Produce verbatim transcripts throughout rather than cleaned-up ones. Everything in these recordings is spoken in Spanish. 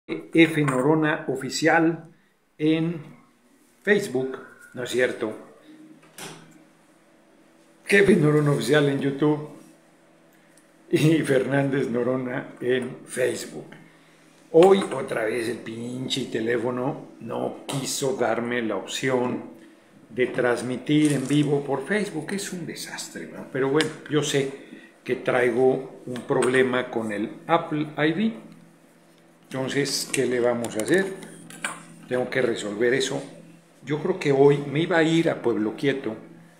F. Norona Oficial en Facebook, ¿no es cierto? F. Norona Oficial en YouTube y Fernández Norona en Facebook. Hoy otra vez el pinche teléfono no quiso darme la opción de transmitir en vivo por Facebook. Es un desastre, ¿no? Pero bueno, yo sé que traigo un problema con el Apple I D. Entonces, ¿qué le vamos a hacer? Tengo que resolver eso. Yo creo que hoy me iba a ir a Pueblo Quieto.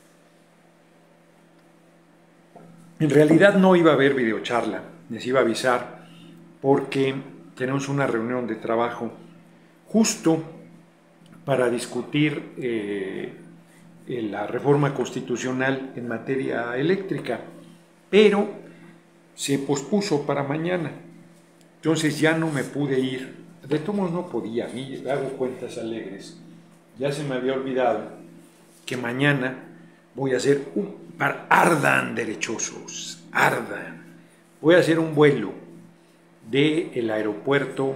En realidad no iba a haber videocharla, les iba a avisar porque tenemos una reunión de trabajo justo para discutir eh, la reforma constitucional en materia eléctrica, pero se pospuso para mañana. Entonces ya no me pude ir. De todos modos no podía, a mí hago cuentas alegres. Ya se me había olvidado que mañana voy a hacer un... Para, ardan derechosos, ardan. Voy a hacer un vuelo del aeropuerto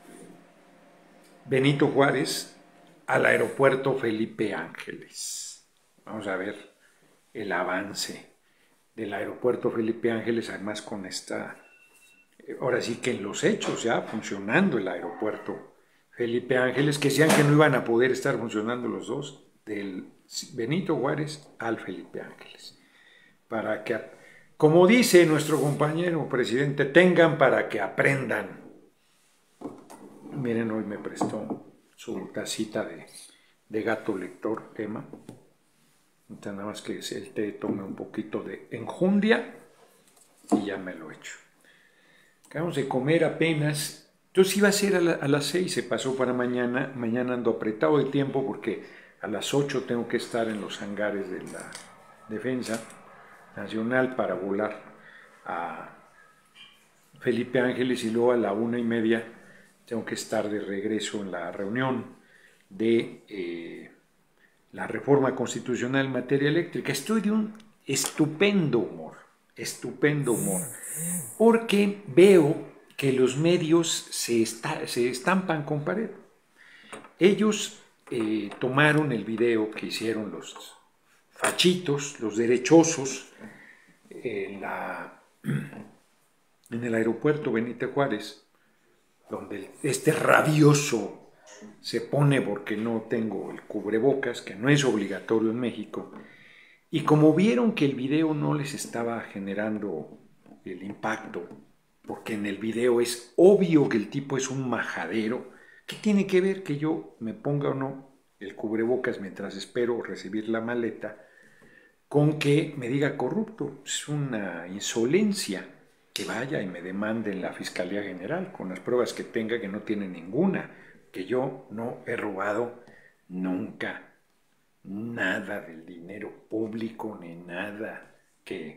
Benito Juárez al aeropuerto Felipe Ángeles. Vamos a ver el avance del aeropuerto Felipe Ángeles, además con esta... Ahora sí que en los hechos ya funcionando el aeropuerto Felipe Ángeles, que decían que no iban a poder estar funcionando los dos, del Benito Juárez al Felipe Ángeles. Para que, como dice nuestro compañero presidente, tengan para que aprendan. Miren, hoy me prestó su tacita de, de gato lector, Emma. Nada más que el té tome un poquito de enjundia y ya me lo he hecho. Acabamos de comer apenas, entonces iba a ser a, la, a las seis, se pasó para mañana, mañana ando apretado de tiempo porque a las ocho tengo que estar en los hangares de la Defensa Nacional para volar a Felipe Ángeles y luego a la una y media tengo que estar de regreso en la reunión de eh, la reforma constitucional en materia eléctrica. Estoy de un estupendo humor, estupendo humor. Porque veo que los medios se, está, se estampan con pared. Ellos eh, tomaron el video que hicieron los fachitos, los derechosos, en, la, en el aeropuerto Benito Juárez, donde este rabioso se pone porque no tengo el cubrebocas, que no es obligatorio en México, y como vieron que el video no les estaba generando el impacto, porque en el video es obvio que el tipo es un majadero. ¿Qué tiene que ver que yo me ponga o no el cubrebocas mientras espero recibir la maleta con que me diga corrupto? Es una insolencia. Que vaya y me demande en la Fiscalía General con las pruebas que tenga, que no tiene ninguna, que yo no he robado nunca nada del dinero público ni nada que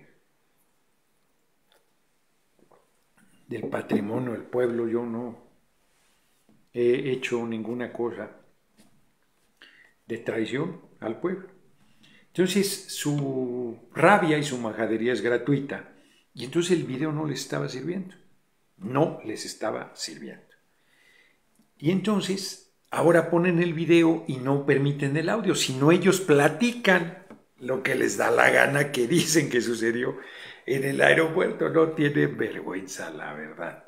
del patrimonio del pueblo. Yo no he hecho ninguna cosa de traición al pueblo. Entonces su rabia y su majadería es gratuita y entonces el video no les estaba sirviendo, no les estaba sirviendo. Y entonces ahora ponen el video y no permiten el audio, sino ellos platican lo que les da la gana, que dicen que sucedió en el aeropuerto. No tienen vergüenza, la verdad.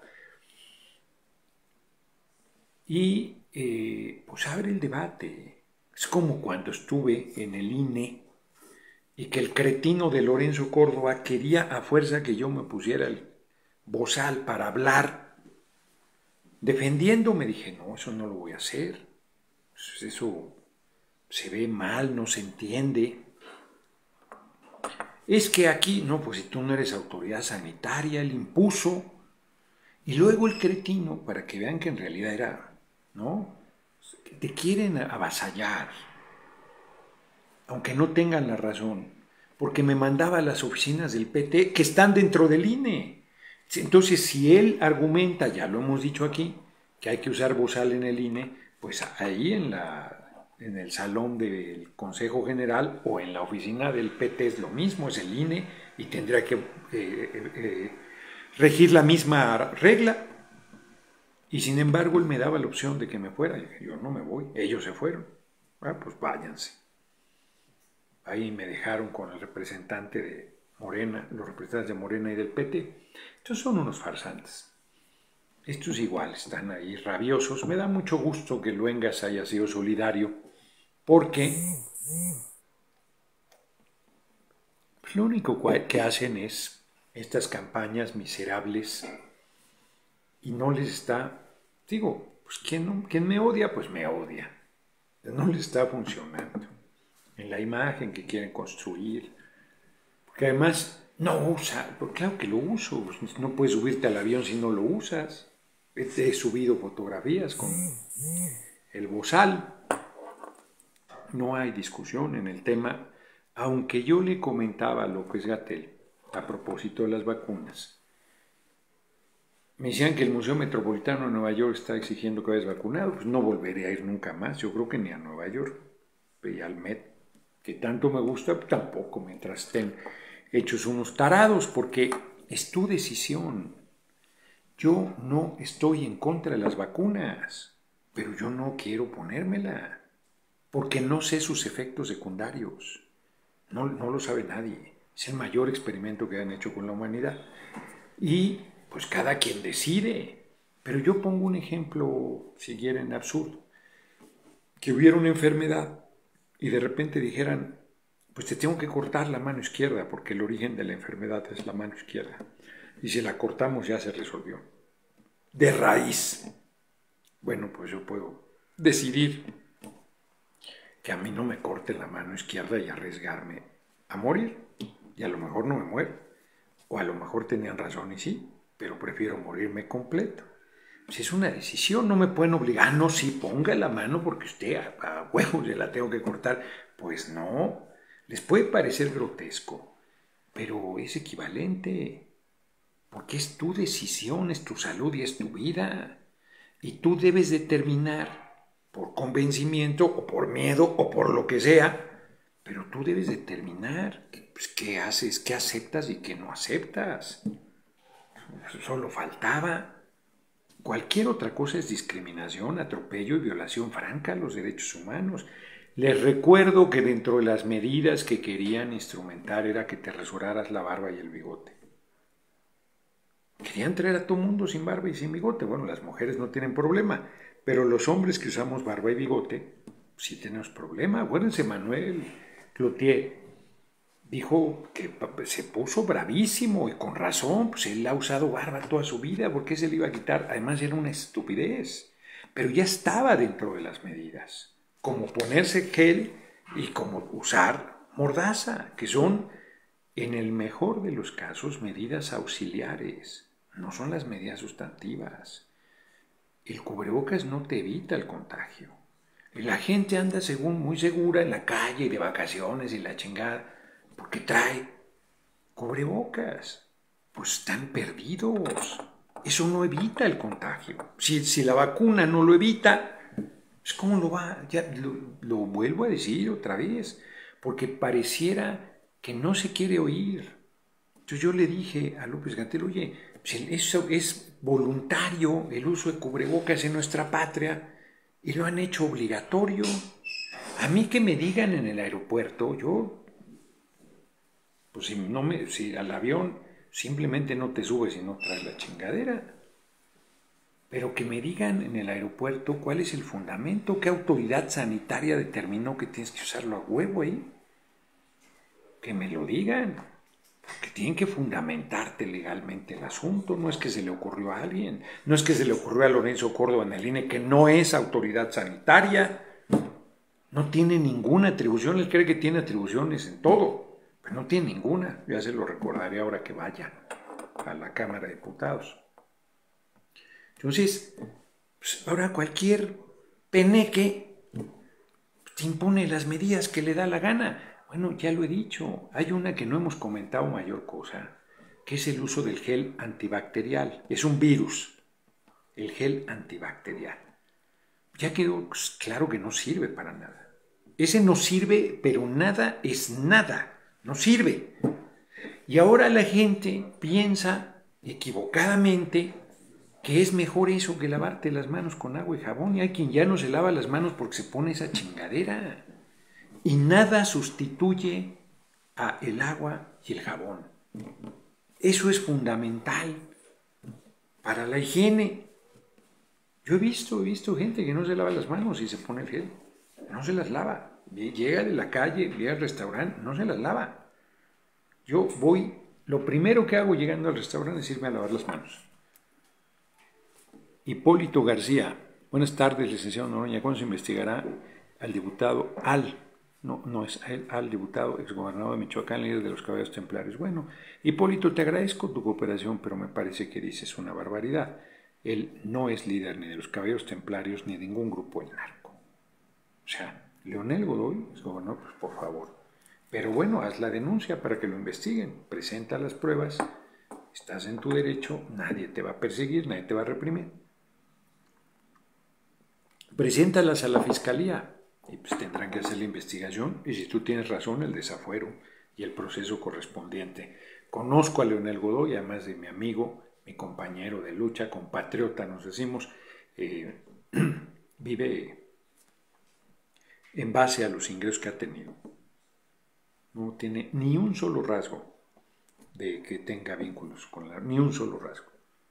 Y eh, pues abre el debate. Es como cuando estuve en el I N E y que el cretino de Lorenzo Córdoba quería a fuerza que yo me pusiera el bozal para hablar. Defendiéndome, dije, no, eso no lo voy a hacer. Eso se ve mal, no se entiende. Es que aquí, no, pues si tú no eres autoridad sanitaria, él impuso. Y luego el cretino, para que vean que en realidad era, ¿no? Te quieren avasallar, aunque no tengan la razón, porque me mandaba a las oficinas del P T que están dentro del I N E. Entonces, si él argumenta, ya lo hemos dicho aquí, que hay que usar bozal en el I N E, pues ahí en la... en el salón del Consejo General o en la oficina del P T es lo mismo, es el I N E y tendría que eh, eh, regir la misma regla. Y sin embargo él me daba la opción de que me fuera. Y dije, yo no me voy, ellos se fueron. Ah, pues váyanse. Ahí me dejaron con el representante de Morena, los representantes de Morena y del P T. Estos son unos farsantes. Estos igual están ahí rabiosos. Me da mucho gusto que Luengas haya sido solidario, porque lo único que hacen es estas campañas miserables y no les está, digo, pues ¿quién, no, ¿quién me odia? Pues me odia. No les está funcionando en la imagen que quieren construir, porque además no usa, pues claro que lo uso, no puedes subirte al avión si no lo usas. He subido fotografías con el bozal, no hay discusión en el tema, aunque yo le comentaba a López-Gatell a propósito de las vacunas. Me decían que el Museo Metropolitano de Nueva York está exigiendo que vayas vacunado, pues no volveré a ir nunca más, yo creo que ni a Nueva York, y al Met, que tanto me gusta, tampoco, mientras estén hechos unos tarados, porque es tu decisión. Yo no estoy en contra de las vacunas, pero yo no quiero ponérmela, porque no sé sus efectos secundarios. No, no lo sabe nadie. Es el mayor experimento que han hecho con la humanidad. Y pues cada quien decide. Pero yo pongo un ejemplo, si quieren, absurdo. Que hubiera una enfermedad y de repente dijeran, pues te tengo que cortar la mano izquierda porque el origen de la enfermedad es la mano izquierda. Y si la cortamos ya se resolvió. De raíz. Bueno, pues yo puedo decidir que a mí no me corte la mano izquierda y arriesgarme a morir. Y a lo mejor no me muero. O a lo mejor tenían razón y sí, pero prefiero morirme completo. Pues es una decisión, no me pueden obligar. Ah, no, sí, ponga la mano porque usted a, a huevo se la tengo que cortar. Pues no, les puede parecer grotesco, pero es equivalente. Porque es tu decisión, es tu salud y es tu vida. Y tú debes determinar, por convencimiento o por miedo o por lo que sea, pero tú debes determinar pues, qué haces, qué aceptas y qué no aceptas. Solo faltaba. Cualquier otra cosa es discriminación, atropello y violación franca a los derechos humanos. Les recuerdo que dentro de las medidas que querían instrumentar era que te rasuraras la barba y el bigote. Querían traer a todo mundo sin barba y sin bigote. Bueno, las mujeres no tienen problema, pero los hombres que usamos barba y bigote, sí tenemos problema. Acuérdense, Manuel Cloutier dijo que se puso bravísimo y con razón, pues él ha usado barba toda su vida, ¿por qué se le iba a quitar? Además era una estupidez, pero ya estaba dentro de las medidas, como ponerse gel y como usar mordaza, que son, en el mejor de los casos, medidas auxiliares. No son las medidas sustantivas. El cubrebocas no te evita el contagio. La gente anda según muy segura en la calle, de vacaciones y la chingada, porque trae cubrebocas. Pues están perdidos. Eso no evita el contagio. Si, si la vacuna no lo evita, pues ¿cómo lo va? Ya lo, lo vuelvo a decir otra vez, porque pareciera que no se quiere oír. Entonces yo le dije a López-Gatell, oye, eso es voluntario el uso de cubrebocas en nuestra patria y lo han hecho obligatorio. A mí que me digan en el aeropuerto, yo, pues si, no me, si al avión simplemente no te subes y no traes la chingadera, pero que me digan en el aeropuerto cuál es el fundamento, qué autoridad sanitaria determinó que tienes que usarlo a huevo ahí. Que me lo digan. Que tienen que fundamentarte legalmente el asunto, no es que se le ocurrió a alguien, no es que se le ocurrió a Lorenzo Córdoba en el I N E, que no es autoridad sanitaria, no tiene ninguna atribución, él cree que tiene atribuciones en todo, pero no tiene ninguna, ya se lo recordaré ahora que vaya a la Cámara de Diputados. Entonces, pues ahora cualquier peneque te impone las medidas que le da la gana. Bueno, ya lo he dicho, hay una que no hemos comentado mayor cosa, que es el uso del gel antibacterial. Es un virus, el gel antibacterial. Ya quedó claro que no sirve para nada. Ese no sirve, pero nada es nada, no sirve. Y ahora la gente piensa equivocadamente que es mejor eso que lavarte las manos con agua y jabón, y hay quien ya no se lava las manos porque se pone esa chingadera. Y nada sustituye a el agua y el jabón. Eso es fundamental para la higiene. Yo he visto, he visto gente que no se lava las manos y se pone el gel. No se las lava. Llega de la calle, llega al restaurante, no se las lava. Yo voy, lo primero que hago llegando al restaurante es irme a lavar las manos. Hipólito García, buenas tardes, licenciado Noroña. ¿Cuándo se investigará al diputado, al, no, no es a él, al diputado exgobernador de Michoacán, líder de los Caballeros Templarios? Bueno, Hipólito, te agradezco tu cooperación, pero me parece que dices una barbaridad. Él no es líder ni de los Caballeros Templarios ni de ningún grupo del narco. O sea, Leonel Godoy, exgobernador, pues por favor. Pero bueno, haz la denuncia para que lo investiguen, presenta las pruebas, estás en tu derecho, nadie te va a perseguir, nadie te va a reprimir. Preséntalas a la fiscalía y pues tendrán que hacer la investigación y si tú tienes razón, el desafuero y el proceso correspondiente. Conozco a Leonel Godoy, además de mi amigo, mi compañero de lucha, compatriota, nos decimos, eh, vive en base a los ingresos que ha tenido. No tiene ni un solo rasgo de que tenga vínculos con la, ni un solo rasgo.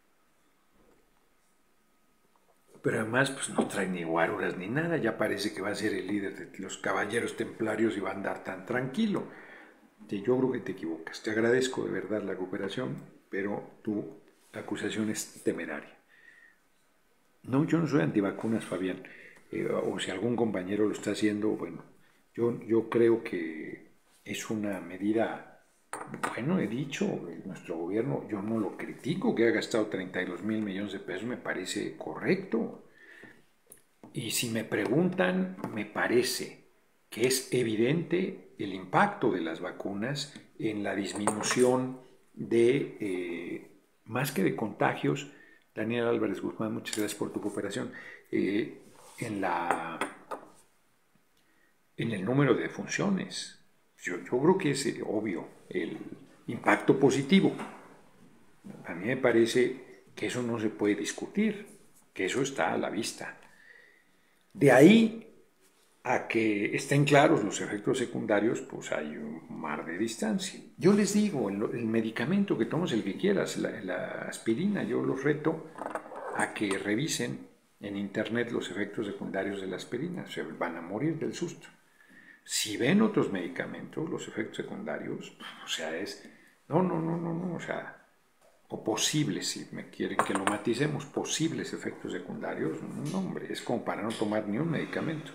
Pero además pues no trae ni guaruras ni nada, ya parece que va a ser el líder de los Caballeros Templarios y va a andar tan tranquilo. Yo creo que te equivocas, te agradezco de verdad la cooperación, pero tu acusación es temeraria. No, yo no soy antivacunas, Fabián, eh, o si algún compañero lo está haciendo, bueno, yo, yo creo que es una medida, bueno, he dicho, nuestro gobierno, yo no lo critico, que ha gastado treinta y dos mil millones de pesos, me parece correcto. Y si me preguntan, me parece que es evidente el impacto de las vacunas en la disminución de, eh, más que de contagios, Daniel Álvarez Guzmán, muchas gracias por tu cooperación, eh, en, la, en el número de defunciones. Yo, yo creo que es obvio el impacto positivo. A mí me parece que eso no se puede discutir, que eso está a la vista. De ahí a que estén claros los efectos secundarios, pues hay un mar de distancia. Yo les digo, el, el medicamento que tomes, el que quieras, la, la aspirina, yo los reto a que revisen en internet los efectos secundarios de la aspirina, se van a morir del susto. Si ven otros medicamentos, los efectos secundarios, o sea, es, no, no, no, no, no, o sea, o posibles, si me quieren que lo maticemos, posibles efectos secundarios, no, hombre, es como para no tomar ni un medicamento.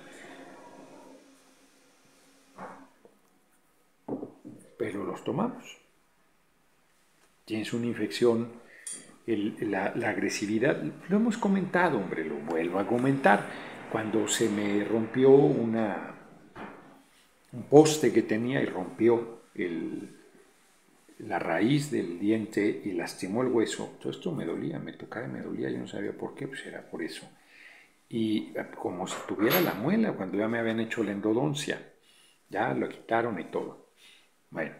Pero los tomamos. Tienes una infección, el, la, la agresividad, lo hemos comentado, hombre, lo vuelvo a comentar. Cuando se me rompió una, un poste que tenía y rompió el, la raíz del diente y lastimó el hueso, todo esto me dolía, me tocaba y me dolía, yo no sabía por qué, pues era por eso. Y como si tuviera la muela, cuando ya me habían hecho la endodoncia, ya lo quitaron y todo. Bueno,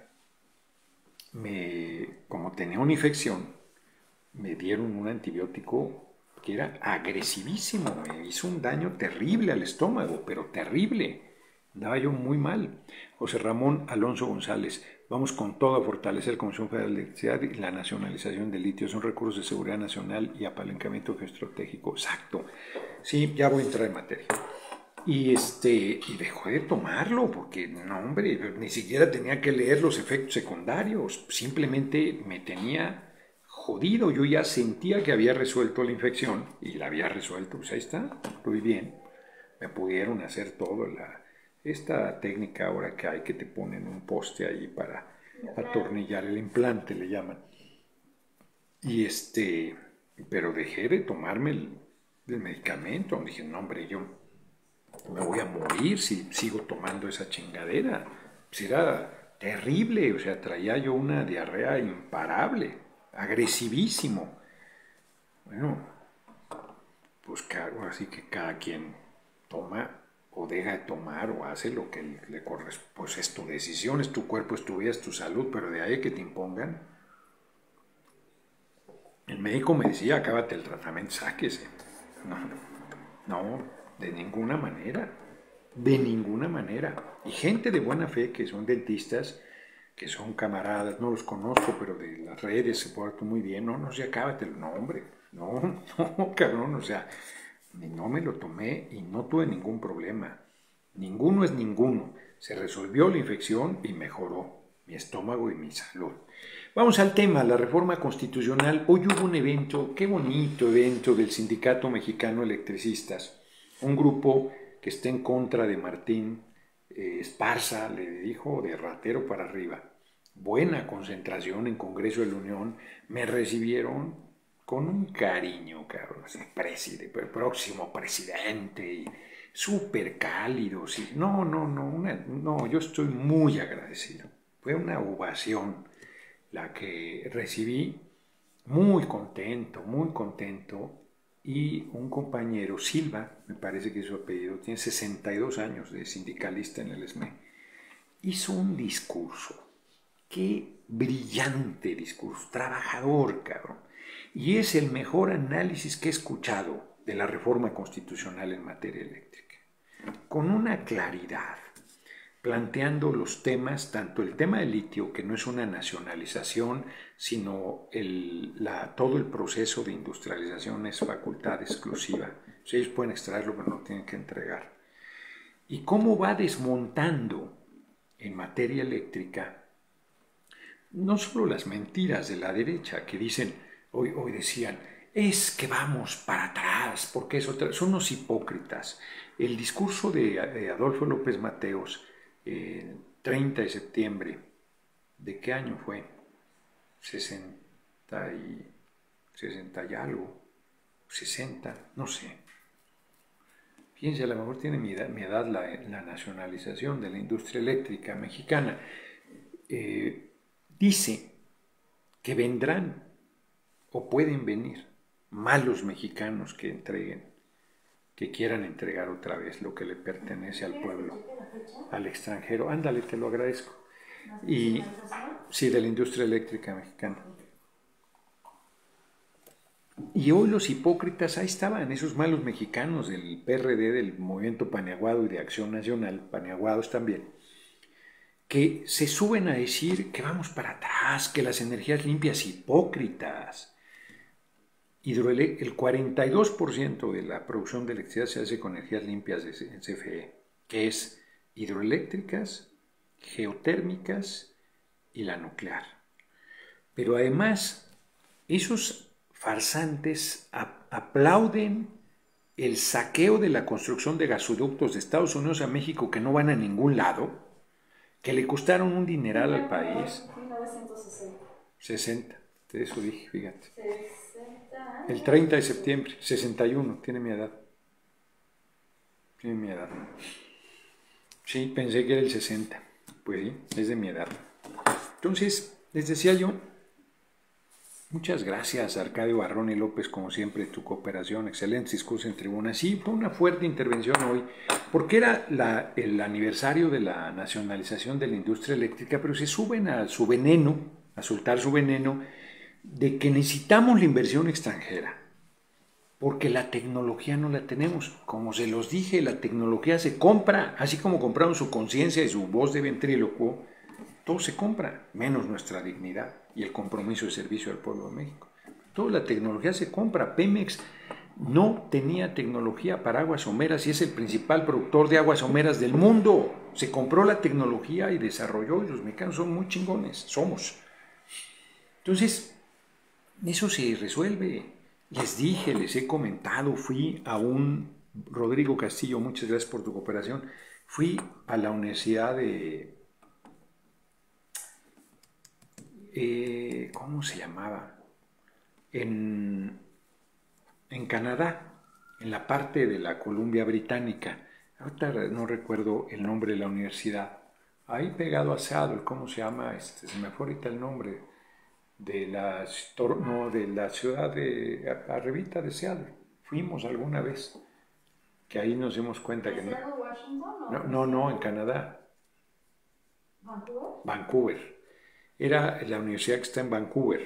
me, como tenía una infección, me dieron un antibiótico que era agresivísimo, me hizo un daño terrible al estómago, pero terrible. Andaba yo muy mal. José Ramón Alonso González, vamos con todo a fortalecer la Comisión Federal de Electricidad y la nacionalización del litio. Son recursos de seguridad nacional y apalancamiento geoestratégico. Exacto. Sí, ya voy a entrar en materia. Y, este, y dejó de tomarlo porque, no, hombre, ni siquiera tenía que leer los efectos secundarios. Simplemente me tenía jodido. Yo ya sentía que había resuelto la infección y la había resuelto. Pues ahí está, estoy bien. Me pudieron hacer todo la... Esta técnica ahora que hay, que te ponen un poste ahí para atornillar el implante, le llaman. Y este, pero dejé de tomarme el, el medicamento. Dije, no, hombre, yo me voy a morir si sigo tomando esa chingadera. Pues era terrible, o sea, traía yo una diarrea imparable, agresivísimo. Bueno, pues así que cada quien toma o deja de tomar o hace lo que le corresponde, pues es tu decisión, es tu cuerpo, es tu vida, es tu salud, pero de ahí que te impongan. El médico me decía, acábate el tratamiento, sáquese. No, no, de ninguna manera, de ninguna manera. Y gente de buena fe que son dentistas, que son camaradas, no los conozco, pero de las redes se portan muy bien. No, no, sí, acábatelo. No, hombre, no, no, cabrón, o sea, no me lo tomé y no tuve ningún problema. Ninguno es ninguno. Se resolvió la infección y mejoró mi estómago y mi salud. Vamos al tema, la reforma constitucional. Hoy hubo un evento, qué bonito evento del Sindicato Mexicano Electricistas, un grupo que está en contra de Martín eh, Esparza, le dijo de ratero para arriba. Buena concentración en Congreso de la Unión, me recibieron con un cariño, cabrón, presidente, próximo presidente, súper cálidos. Y, no, no, no, una, no, yo estoy muy agradecido. Fue una ovación la que recibí, muy contento, muy contento. Y un compañero, Silva, me parece que es su apellido, tiene sesenta y dos años de sindicalista en el E S M E, hizo un discurso, qué brillante discurso, trabajador, cabrón. Y es el mejor análisis que he escuchado de la reforma constitucional en materia eléctrica, con una claridad, planteando los temas, tanto el tema del litio, que no es una nacionalización, sino el, la, todo el proceso de industrialización es facultad exclusiva. O sea, ellos pueden extraerlo, pero no tienen que entregar. Y cómo va desmontando en materia eléctrica no solo las mentiras de la derecha, que dicen, hoy, hoy decían, es que vamos para atrás, porque eso, son unos hipócritas. El discurso de, de Adolfo López Mateos, eh, treinta de septiembre, ¿de qué año fue? sesenta y, sesenta y algo, sesenta, no sé. Fíjense, a lo mejor tiene mi edad, mi edad la, la nacionalización de la industria eléctrica mexicana. Eh, dice que vendrán o pueden venir malos mexicanos que entreguen, que quieran entregar otra vez lo que le pertenece al pueblo, al extranjero. Ándale, te lo agradezco. Y sí, de la industria eléctrica mexicana. Y hoy los hipócritas, ahí estaban, esos malos mexicanos del P R D, del Movimiento Paneaguado y de Acción Nacional, paneaguados también, que se suben a decir que vamos para atrás, que las energías limpias, hipócritas. Hidroele el cuarenta y dos por ciento de la producción de electricidad se hace con energías limpias de C F E, que es hidroeléctricas, geotérmicas y la nuclear. Pero además, esos farsantes aplauden el saqueo de la construcción de gasoductos de Estados Unidos a México que no van a ningún lado, que le costaron un dineral al país. mil novecientos sesenta. sesenta, de eso dije, fíjate. El treinta de septiembre, sesenta y uno, tiene mi edad. Tiene mi edad. Sí, pensé que era el sesenta. Pues sí, es de mi edad. Entonces, les decía yo, muchas gracias, Arcadio Barrón y López, como siempre, tu cooperación, excelente discurso en tribuna. Sí, fue una fuerte intervención hoy, porque era la, el aniversario de la nacionalización de la industria eléctrica, pero se suben a su veneno, a soltar su veneno, de que necesitamos la inversión extranjera, porque la tecnología no la tenemos. Como se los dije, la tecnología se compra, así como compraron su conciencia y su voz de ventrílocuo, todo se compra, menos nuestra dignidad y el compromiso de servicio al pueblo de México. Toda la tecnología se compra. Pemex no tenía tecnología para aguas someras y es el principal productor de aguas someras del mundo. Se compró la tecnología y desarrolló, y los mexicanos son muy chingones, somos. Entonces, eso se resuelve. Les dije, les he comentado, fui a un, Rodrigo Castillo, muchas gracias por tu cooperación, fui a la Universidad de, eh, ¿cómo se llamaba? En, en Canadá, en la parte de la Columbia Británica. Ahorita no recuerdo el nombre de la universidad. Ahí pegado a Seattle, ¿cómo se llama? Este, se me fue ahorita el nombre. De la, no, de la ciudad de arribita de Seattle. Fuimos alguna vez, que ahí nos dimos cuenta que no. No, no, no, en Canadá. ¿Vancouver? Vancouver. Era la universidad que está en Vancouver.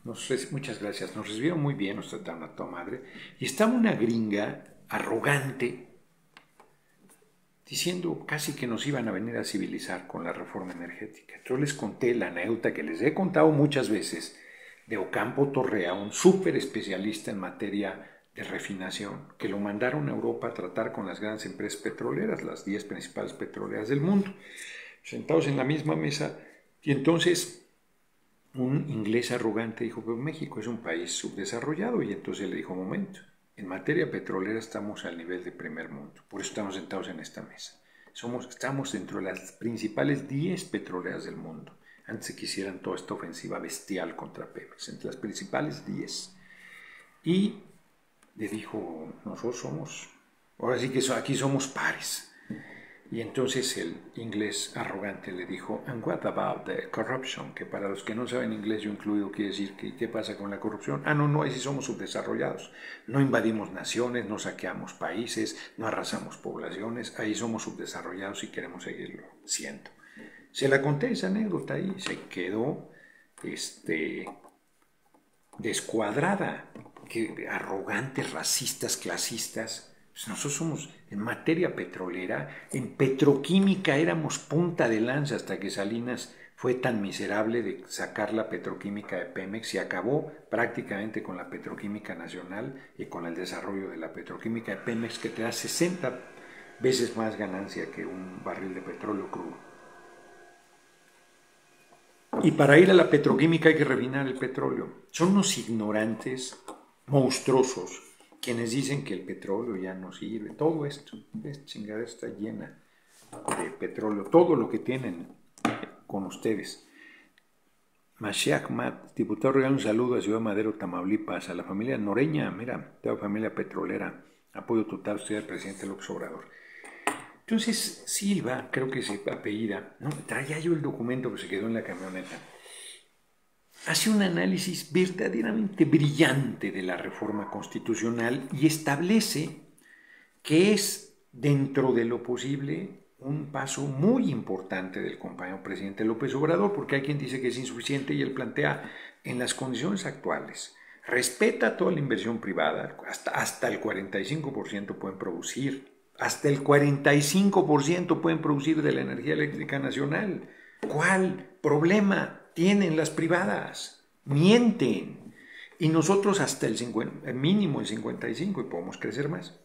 Nos, muchas gracias, nos recibieron muy bien, nos trataron a toda madre. Y estaba una gringa arrogante diciendo casi que nos iban a venir a civilizar con la reforma energética. Yo les conté la anécdota que les he contado muchas veces de Ocampo Torrea, un súper especialista en materia de refinación, que lo mandaron a Europa a tratar con las grandes empresas petroleras, las diez principales petroleras del mundo, sentados en la misma mesa, y entonces un inglés arrogante dijo, pero México es un país subdesarrollado, y entonces le dijo, momento, en materia petrolera estamos al nivel de primer mundo, por eso estamos sentados en esta mesa. Somos, estamos dentro de las principales diez petroleras del mundo, antes de que hicieran toda esta ofensiva bestial contra Pemex, entre las principales diez. Y le dijo, nosotros somos, ahora sí que aquí somos pares. Y entonces el inglés arrogante le dijo, and what about the corruption? Que para los que no saben inglés, yo incluido, quiere decir que ¿qué pasa con la corrupción? Ah, no, no, ahí sí somos subdesarrollados. No invadimos naciones, no saqueamos países, no arrasamos poblaciones, ahí somos subdesarrollados y queremos seguirlo siendo. Se la conté esa anécdota y se quedó este, descuadrada. Que arrogantes, racistas, clasistas. Pues nosotros somos, en materia petrolera, en petroquímica éramos punta de lanza hasta que Salinas fue tan miserable de sacar la petroquímica de Pemex y acabó prácticamente con la petroquímica nacional y con el desarrollo de la petroquímica de Pemex, que te da sesenta veces más ganancia que un barril de petróleo crudo. Y para ir a la petroquímica hay que refinar el petróleo. Son unos ignorantes monstruosos quienes dicen que el petróleo ya no sirve. Todo esto, esta chingadera está llena de petróleo. Todo lo que tienen con ustedes. Mashiach Mat, diputado, regala un saludo a Ciudad Madero, Tamaulipas, a la familia Noreña. Mira, toda familia petrolera. Apoyo total usted al presidente López Obrador. Entonces, Silva, creo que se apellida, no, traía yo el documento que se quedó en la camioneta, hace un análisis verdaderamente brillante de la reforma constitucional y establece que es, dentro de lo posible, un paso muy importante del compañero presidente López Obrador, porque hay quien dice que es insuficiente y él plantea, en las condiciones actuales, respeta toda la inversión privada, hasta, hasta el cuarenta y cinco por ciento pueden producir, hasta el cuarenta y cinco por ciento pueden producir de la energía eléctrica nacional. ¿Cuál problema tienen las privadas? Mienten. Y nosotros hasta el cincuenta, el mínimo el cincuenta y cinco, y podemos crecer más.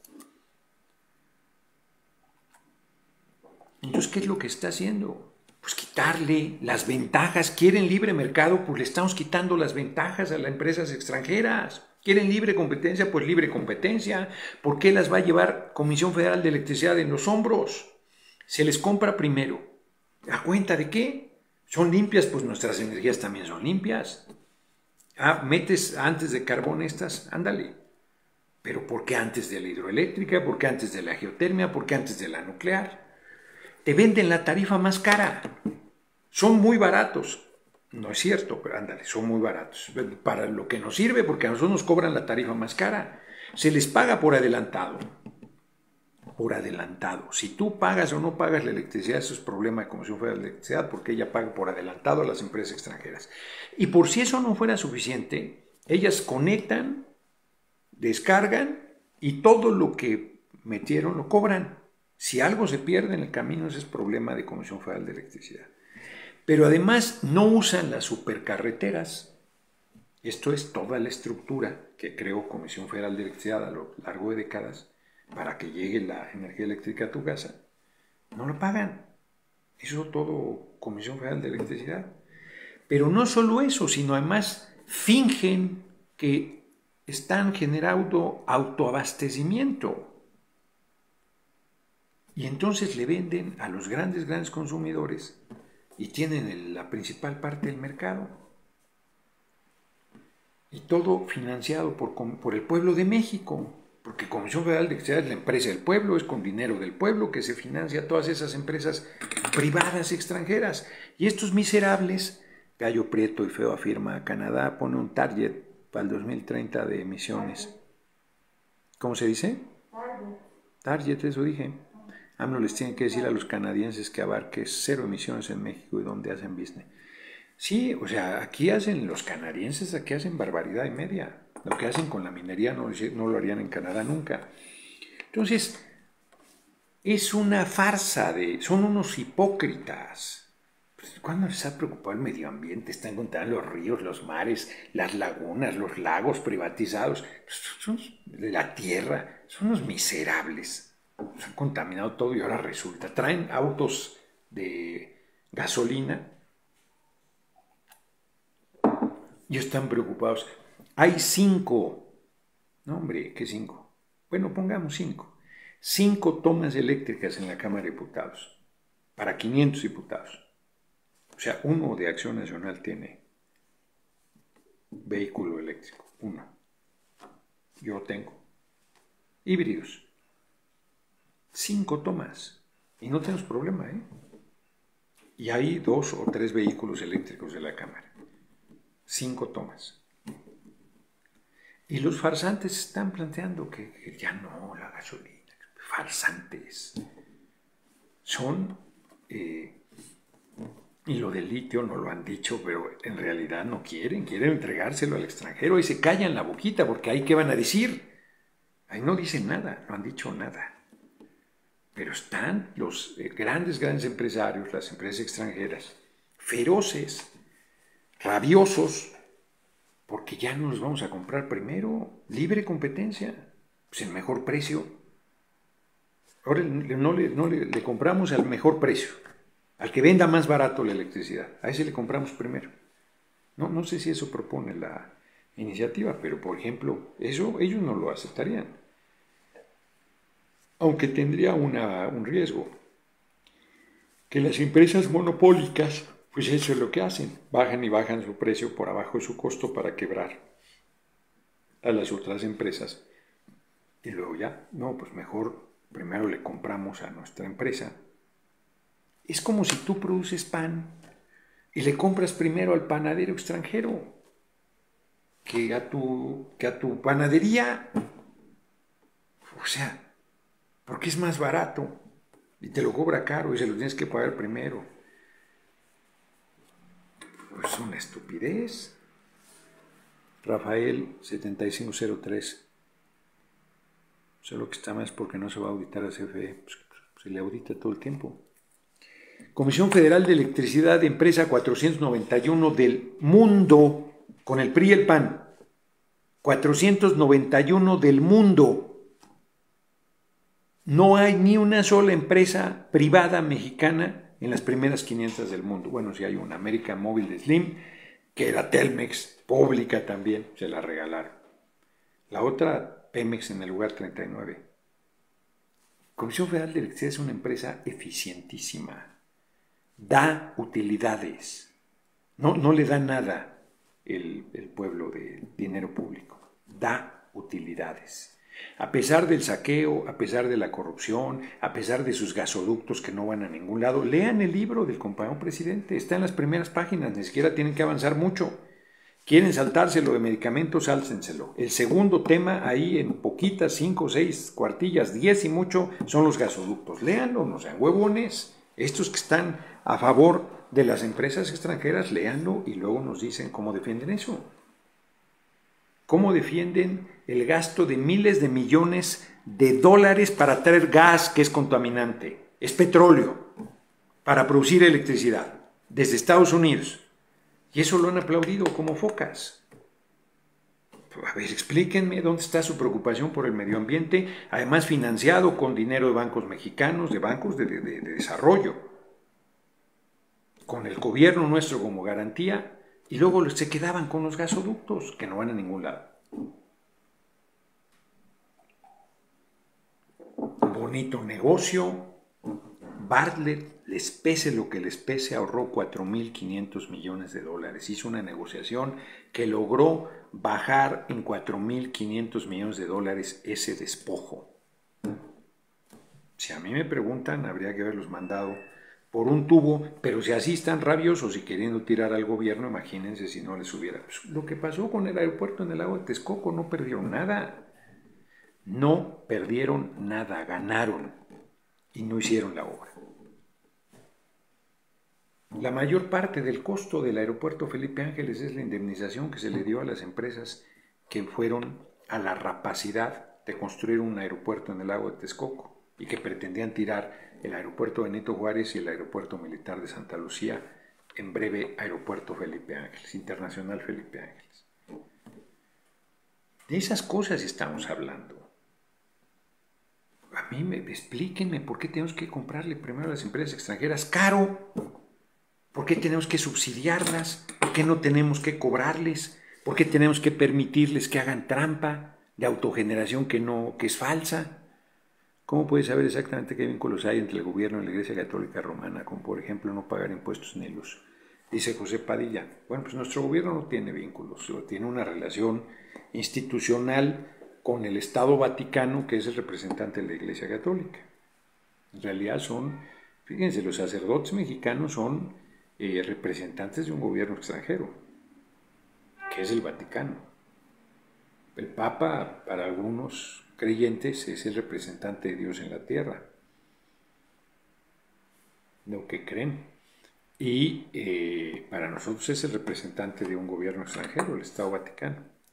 Entonces, ¿qué es lo que está haciendo? Pues quitarle las ventajas. ¿Quieren libre mercado? Pues le estamos quitando las ventajas a las empresas extranjeras. ¿Quieren libre competencia? Pues libre competencia. ¿Por qué las va a llevar Comisión Federal de Electricidad en los hombros? Se les compra primero. ¿A cuenta de qué? ¿Son limpias? Pues nuestras energías también son limpias. Ah, metes antes de carbón estas, ándale. Pero ¿por qué antes de la hidroeléctrica? ¿Por qué antes de la geotermia? ¿Por qué antes de la nuclear? Te venden la tarifa más cara. Son muy baratos. No es cierto, pero ándale, son muy baratos. Para lo que nos sirve, porque a nosotros nos cobran la tarifa más cara. Se les paga por adelantado. Por adelantado. Si tú pagas o no pagas la electricidad, eso es problema de Comisión Federal de Electricidad, porque ella paga por adelantado a las empresas extranjeras. Y por si eso no fuera suficiente, ellas conectan, descargan y todo lo que metieron lo cobran. Si algo se pierde en el camino, ese es problema de Comisión Federal de Electricidad. Pero además no usan las supercarreteras. Esto es toda la estructura que creó Comisión Federal de Electricidad a lo largo de décadas para que llegue la energía eléctrica a tu casa. No lo pagan. Eso todo Comisión Federal de Electricidad. Pero no solo eso, sino además fingen que están generando autoabastecimiento. Y entonces le venden a los grandes, grandes consumidores y tienen el, la principal parte del mercado. Y todo financiado por, por el pueblo de México, porque Comisión Federal de Electricidad es la empresa del pueblo, es con dinero del pueblo que se financia todas esas empresas privadas extranjeras. Y estos miserables, Gallo Prieto y Feo afirma, Canadá pone un target para el dos mil treinta de emisiones. ¿Cómo se dice? Target, eso dije. AMLO les tiene que decir a los canadienses que abarque cero emisiones en México y donde hacen business. Sí, o sea, aquí hacen los canadienses, aquí hacen barbaridad y media. Lo que hacen con la minería no, no lo harían en Canadá nunca. Entonces, es una farsa, de, son unos hipócritas. Pues, ¿cuándo les ha preocupado el medio ambiente? Están contando los ríos, los mares, las lagunas, los lagos privatizados. Son de la tierra, son unos miserables. Se han contaminado todo y ahora resulta. Traen autos de gasolina y están preocupados. Hay cinco. No, hombre, ¿qué cinco? Bueno, pongamos cinco. Cinco tomas eléctricas en la Cámara de Diputados para quinientos diputados. O sea, uno de Acción Nacional tiene vehículo eléctrico. Uno. Yo tengo. Híbridos. Cinco tomas. Y no tenemos problema, ¿eh? Y hay dos o tres vehículos eléctricos de la Cámara. Cinco tomas. Y los farsantes están planteando que, que ya no, la gasolina. Farsantes. Son, eh, y lo del litio no lo han dicho, pero en realidad no quieren, quieren entregárselo al extranjero y se callan la boquita porque ahí qué van a decir. Ahí no dicen nada, no han dicho nada. Pero están los eh, grandes, grandes empresarios, las empresas extranjeras, feroces, rabiosos, porque ya no los vamos a comprar primero. Libre competencia, pues el mejor precio. Ahora no, le, no le, le compramos al mejor precio, al que venda más barato la electricidad. A ese le compramos primero. No, no sé si eso propone la iniciativa, pero por ejemplo, eso ellos no lo aceptarían. Aunque tendría una, un riesgo. Que las empresas monopólicas, pues eso es lo que hacen. Bajan y bajan su precio por abajo de su costo para quebrar a las otras empresas. Y luego ya, no, pues mejor primero le compramos a nuestra empresa. Es como si tú produces pan y le compras primero al panadero extranjero que a tu, que a tu panadería. O sea, porque es más barato y te lo cobra caro y se lo tienes que pagar primero. Pues es una estupidez. Rafael setenta y cinco cero tres. Solo que está más porque no se va a auditar a C F E. Pues se le audita todo el tiempo. Comisión Federal de Electricidad, empresa cuatrocientos noventa y uno del mundo, con el P R I y el P A N. cuatrocientos noventa y uno del mundo. No hay ni una sola empresa privada mexicana en las primeras quinientas del mundo. Bueno, sí hay una, American Mobile Slim, que era Telmex, pública también, se la regalaron. La otra, Pemex en el lugar treinta y nueve. Comisión Federal de Electricidad es una empresa eficientísima. Da utilidades. No, no le da nada el, el pueblo de dinero público. Da utilidades. A pesar del saqueo, a pesar de la corrupción, a pesar de sus gasoductos que no van a ningún lado, lean el libro del compañero presidente, está en las primeras páginas, ni siquiera tienen que avanzar mucho. Quieren saltárselo de medicamentos, sáltenselo. El segundo tema, ahí en poquitas, cinco, seis cuartillas, diez y mucho, son los gasoductos. Léanlo, no sean huevones. Estos que están a favor de las empresas extranjeras, léanlo y luego nos dicen cómo defienden eso. ¿Cómo defienden el gasto de miles de millones de dólares para traer gas que es contaminante? Es petróleo para producir electricidad desde Estados Unidos. Y eso lo han aplaudido como focas. A ver, explíquenme dónde está su preocupación por el medio ambiente, además financiado con dinero de bancos mexicanos, de bancos de, de, de desarrollo, con el gobierno nuestro como garantía. Y luego se quedaban con los gasoductos, que no van a ningún lado. Bonito negocio. Bartlett, les pese lo que les pese, ahorró cuatro mil quinientos millones de dólares. Hizo una negociación que logró bajar en cuatro mil quinientos millones de dólares ese despojo. Si a mí me preguntan, habría que haberlos mandado por un tubo, pero si así están rabiosos y queriendo tirar al gobierno, imagínense si no les hubiera... Pues lo que pasó con el aeropuerto en el lago de Texcoco, no perdieron nada. No perdieron nada, ganaron y no hicieron la obra. La mayor parte del costo del aeropuerto Felipe Ángeles es la indemnización que se le dio a las empresas que fueron a la rapacidad de construir un aeropuerto en el lago de Texcoco y que pretendían tirar el aeropuerto Benito Juárez y el aeropuerto militar de Santa Lucía, en breve aeropuerto Felipe Ángeles, Internacional Felipe Ángeles. De esas cosas estamos hablando. A mí me explíquenme por qué tenemos que comprarle primero a las empresas extranjeras caro. ¿Por qué tenemos que subsidiarlas? ¿Por qué no tenemos que cobrarles? ¿Por qué tenemos que permitirles que hagan trampa de autogeneración que, no, que es falsa? ¿Cómo puede saber exactamente qué vínculos hay entre el gobierno y la Iglesia Católica Romana, como por ejemplo no pagar impuestos ni luz? Dice José Padilla. Bueno, pues nuestro gobierno no tiene vínculos, tiene una relación institucional con el Estado Vaticano, que es el representante de la Iglesia Católica. En realidad son, fíjense, los sacerdotes mexicanos son eh, representantes de un gobierno extranjero, que es el Vaticano. El Papa, para algunos creyentes, es el representante de Dios en la tierra, lo que creen. Y eh, para nosotros es el representante de un gobierno extranjero, el Estado Vaticano.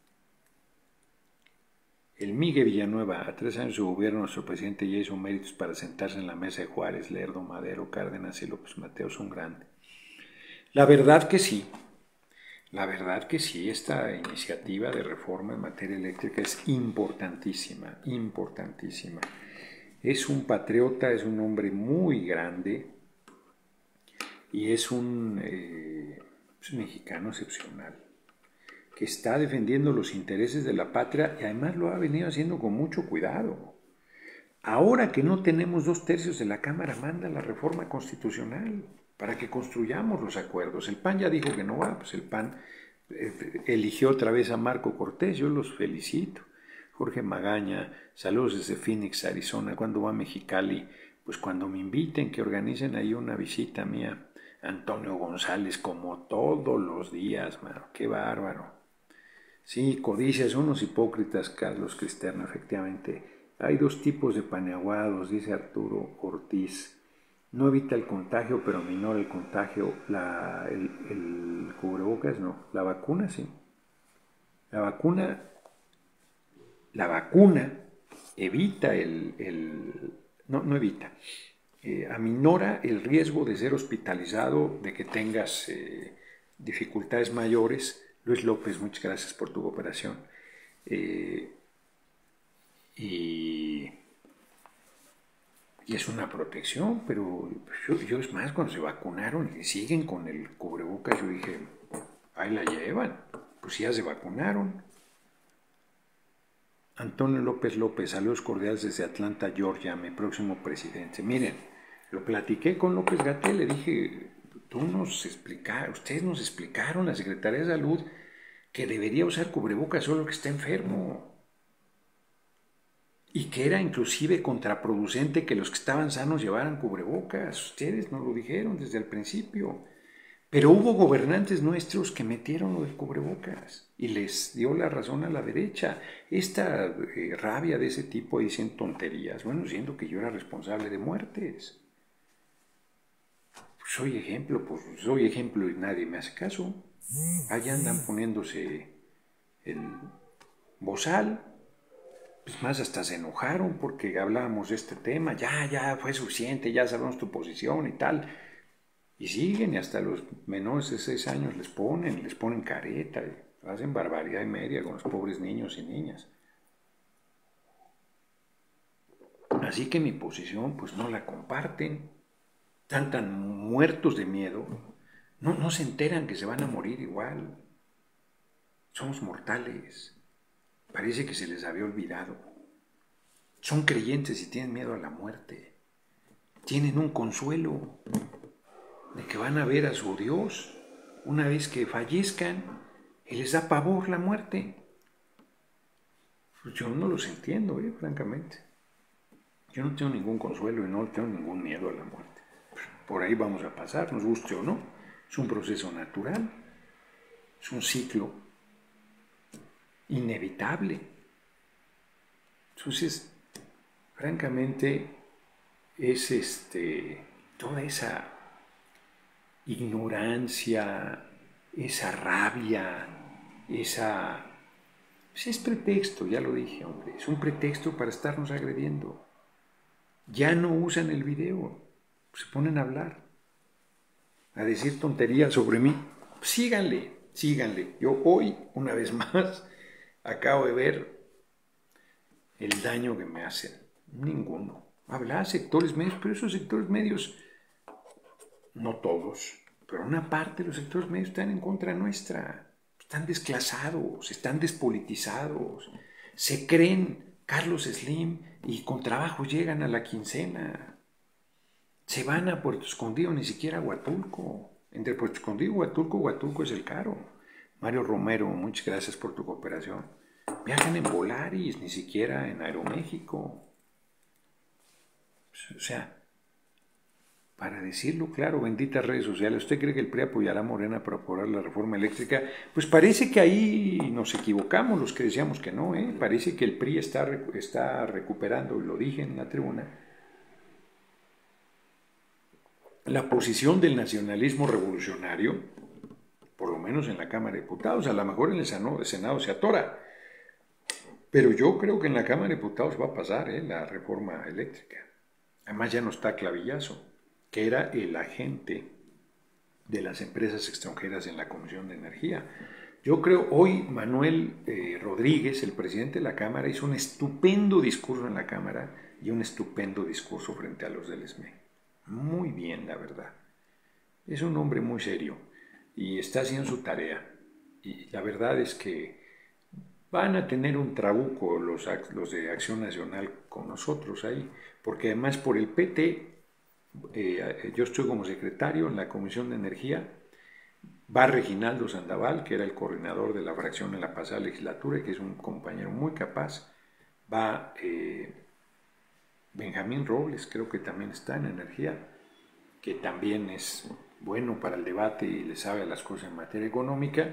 El Miguel Villanueva, a tres años de su gobierno, nuestro presidente ya hizo méritos para sentarse en la mesa de Juárez, Lerdo, Madero, Cárdenas y López Mateos, un grande. La verdad que sí, la verdad que sí, esta iniciativa de reforma en materia eléctrica es importantísima, importantísima. Es un patriota, es un hombre muy grande y es un, eh, es un mexicano excepcional, que está defendiendo los intereses de la patria y además lo ha venido haciendo con mucho cuidado. Ahora que no tenemos dos tercios de la Cámara, manda la reforma constitucional para que construyamos los acuerdos. El P A N ya dijo que no va, pues el P A N eh, eligió otra vez a Marco Cortés, yo los felicito. Jorge Magaña, saludos desde Phoenix, Arizona. ¿Cuándo va a Mexicali? Pues cuando me inviten, que organicen ahí una visita mía. Antonio González, como todos los días, mano, qué bárbaro. Sí, codicias, unos hipócritas, Carlos Cristerno, efectivamente. Hay dos tipos de paneaguados, dice Arturo Ortiz. No evita el contagio, pero minora el contagio. La, el, el cubrebocas no, la vacuna sí. La vacuna, la vacuna evita el, el no, no evita, eh, aminora el riesgo de ser hospitalizado, de que tengas eh, dificultades mayores. Luis López, muchas gracias por tu cooperación. Eh, y, y es una protección, pero yo, yo es más, cuando se vacunaron y siguen con el cubrebocas, yo dije, ahí la llevan, pues ya se vacunaron. Antonio López López, saludos cordiales desde Atlanta, Georgia, mi próximo presidente. Miren, lo platiqué con López-Gatell, le dije, tú nos explicaron, ustedes nos explicaron, la Secretaría de Salud, que debería usar cubrebocas solo que está enfermo. Y que era inclusive contraproducente que los que estaban sanos llevaran cubrebocas. Ustedes nos lo dijeron desde el principio. Pero hubo gobernantes nuestros que metieron lo del cubrebocas y les dio la razón a la derecha. Esta eh, rabia de ese tipo, dicen tonterías, bueno, siendo que yo era responsable de muertes. Soy ejemplo, pues soy ejemplo y nadie me hace caso. Allá andan poniéndose el bozal. Pues más hasta se enojaron porque hablábamos de este tema. Ya, ya, fue suficiente, ya sabemos tu posición y tal. Y siguen, y hasta los menores de seis años les ponen, les ponen careta, y hacen barbaridad y media con los pobres niños y niñas. Así que mi posición, pues no la comparten. Están tan muertos de miedo, no, no se enteran que se van a morir igual. Somos mortales. Parece que se les había olvidado. Son creyentes y tienen miedo a la muerte. Tienen un consuelo de que van a ver a su Dios una vez que fallezcan y les da pavor la muerte. Pues yo no los entiendo, ¿eh? Francamente. Yo no tengo ningún consuelo y no tengo ningún miedo a la muerte. Por ahí vamos a pasar, nos guste o no. Es un proceso natural, es un ciclo inevitable. Entonces, francamente, es este, toda esa ignorancia, esa rabia, esa... Pues es pretexto, ya lo dije, hombre, es un pretexto para estarnos agrediendo. Ya no usan el video, se ponen a hablar, a decir tonterías sobre mí. Síganle, síganle. Yo hoy, una vez más, acabo de ver el daño que me hacen. Ninguno. Habrá sectores medios, pero esos sectores medios, no todos, pero una parte de los sectores medios están en contra nuestra. Están desclasados, están despolitizados, se creen Carlos Slim y con trabajo llegan a la quincena. Se van a Puerto Escondido, ni siquiera a Huatulco. Entre Puerto Escondido y Huatulco, Huatulco es el caro. Mario Romero, muchas gracias por tu cooperación. Viajan en Volaris, ni siquiera en Aeroméxico. O sea, para decirlo claro, benditas redes sociales, ¿usted cree que el P R I apoyará a Morena para aprobar la reforma eléctrica? Pues parece que ahí nos equivocamos los que decíamos que no, ¿eh? Parece que el P R I está, está recuperando, y lo dije en la tribuna, la posición del nacionalismo revolucionario, por lo menos en la Cámara de Diputados, a lo mejor en el Senado se atora, pero yo creo que en la Cámara de Diputados va a pasar ¿eh? la reforma eléctrica. Además ya no está Clavillazo, que era el agente de las empresas extranjeras en la Comisión de Energía. Yo creo hoy Manuel eh, Rodríguez, el presidente de la Cámara, hizo un estupendo discurso en la Cámara y un estupendo discurso frente a los del E S M E. Muy bien, la verdad. Es un hombre muy serio y está haciendo su tarea. Y la verdad es que van a tener un trabuco los, los de Acción Nacional con nosotros ahí, porque además por el P T, eh, yo estoy como secretario en la Comisión de Energía, va Reginaldo Sandoval, que era el coordinador de la fracción en la pasada legislatura y que es un compañero muy capaz, va eh, Benjamín Robles, creo que también está en Energía, que también es bueno para el debate y le sabe las cosas en materia económica,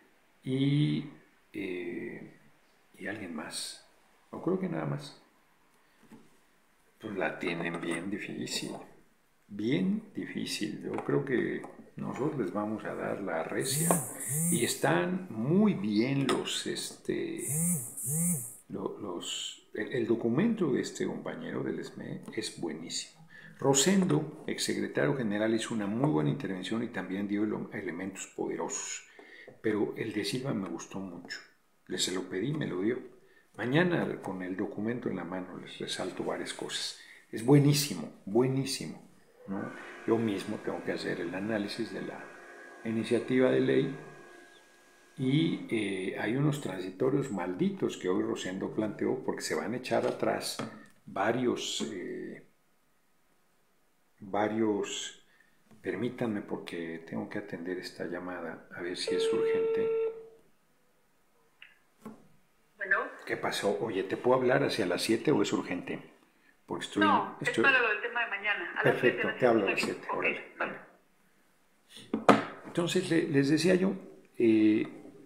y, eh, y alguien más, no creo que nada más. Pues la tienen bien difícil, bien difícil. Yo creo que nosotros les vamos a dar la recia y están muy bien los, este, los, los el, el documento de este compañero del E S M E es buenísimo. Rosendo, exsecretario general, hizo una muy buena intervención y también dio elementos poderosos, pero el de Silva me gustó mucho. Le se lo pedí, me lo dio. Mañana con el documento en la mano les resalto varias cosas. Es buenísimo, buenísimo, ¿no? Yo mismo tengo que hacer el análisis de la iniciativa de ley y eh, hay unos transitorios malditos que hoy Rosendo planteó porque se van a echar atrás varios, eh, varios, permítanme porque tengo que atender esta llamada, a ver si es urgente. ¿Qué pasó? Oye, ¿te puedo hablar hacia las siete o es urgente? Porque estoy... No, estoy... es para lo del tema de mañana. A Perfecto, las te hablo a las siete. Okay, Órale. Vale. Entonces, les decía yo, eh,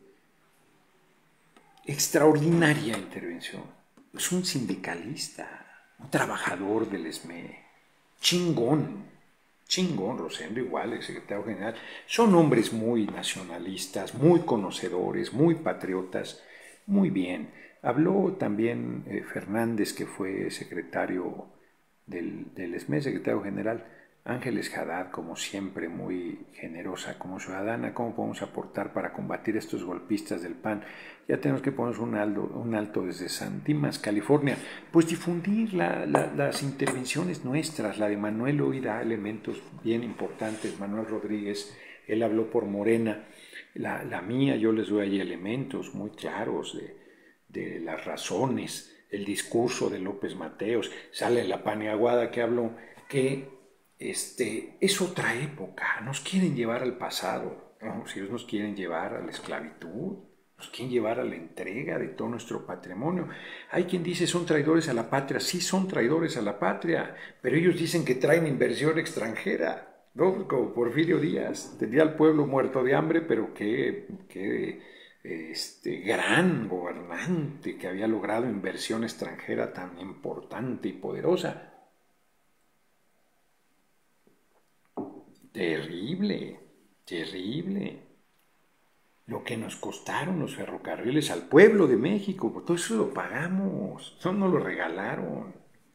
extraordinaria intervención. Es un sindicalista, un trabajador del E S M E, chingón, chingón, Rosendo igual, el secretario general. Son hombres muy nacionalistas, muy conocedores, muy patriotas, muy bien. Habló también eh, Fernández, que fue secretario del, del E S M E, secretario general. Ángeles Haddad, como siempre, muy generosa como ciudadana. ¿Cómo podemos aportar para combatir estos golpistas del P A N? Ya tenemos que poner un alto, un alto desde San Dimas, California. Pues difundir la, la, las intervenciones nuestras. La de Manuel hoy da elementos bien importantes. Manuel Rodríguez, él habló por Morena. La, la mía, yo les doy ahí elementos muy claros de, de las razones. El discurso de López Mateos. Sale la Paniaguada que habló que Este, es otra época, nos quieren llevar al pasado, ¿no? Si ellos nos quieren llevar a la esclavitud, nos quieren llevar a la entrega de todo nuestro patrimonio. Hay quien dice son traidores a la patria, sí son traidores a la patria, pero ellos dicen que traen inversión extranjera, ¿no? Como Porfirio Díaz, tenía al pueblo muerto de hambre, pero qué, qué este, gran gobernante que había logrado inversión extranjera tan importante y poderosa. Terrible. terrible, terrible. Lo que nos costaron los ferrocarriles al pueblo de México, pues todo eso lo pagamos, eso no lo regalaron.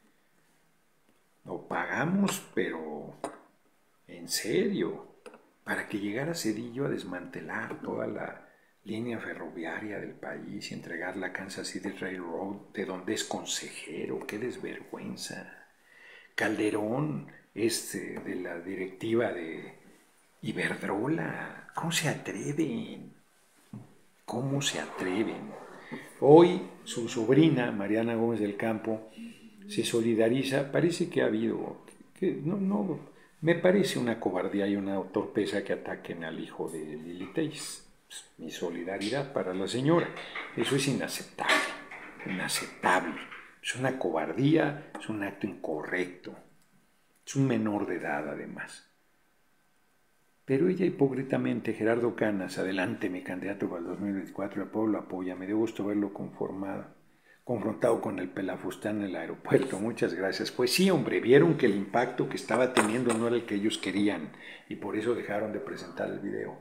Lo pagamos, pero en serio, para que llegara Zedillo a desmantelar toda la línea ferroviaria del país y entregarla a Kansas City Railroad, de donde es consejero. ¡Qué desvergüenza! Calderón, este, de la directiva de Iberdrola. ¿Cómo se atreven? ¿Cómo se atreven? Hoy su sobrina, Mariana Gómez del Campo, se solidariza. Parece que ha habido, que no, no, me parece una cobardía y una torpeza que ataquen al hijo de Lili Telles. Mi solidaridad para la señora. Eso es inaceptable, inaceptable. Es una cobardía, es un acto incorrecto. Es un menor de edad, además. Pero ella hipócritamente, Gerardo Canas, adelante mi candidato para el dos mil veinticuatro, el pueblo apoya. Me dio gusto verlo conformado, confrontado con el pelafustán en el aeropuerto. Muchas gracias. Pues sí, hombre, vieron que el impacto que estaba teniendo no era el que ellos querían y por eso dejaron de presentar el video.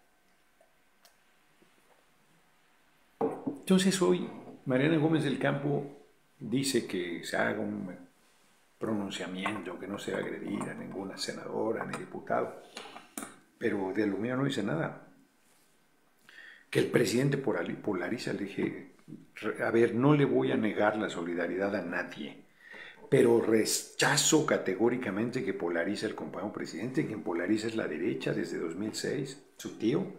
Entonces hoy Mariana Gómez del Campo dice que se haga un pronunciamiento, que no se agredir a ninguna senadora ni diputado, pero de lo mío no dice nada. Que el presidente polariza, le dije, a ver, no le voy a negar la solidaridad a nadie, pero rechazo categóricamente que polarice el compañero presidente. Quien polariza es la derecha desde dos mil seis, su tío.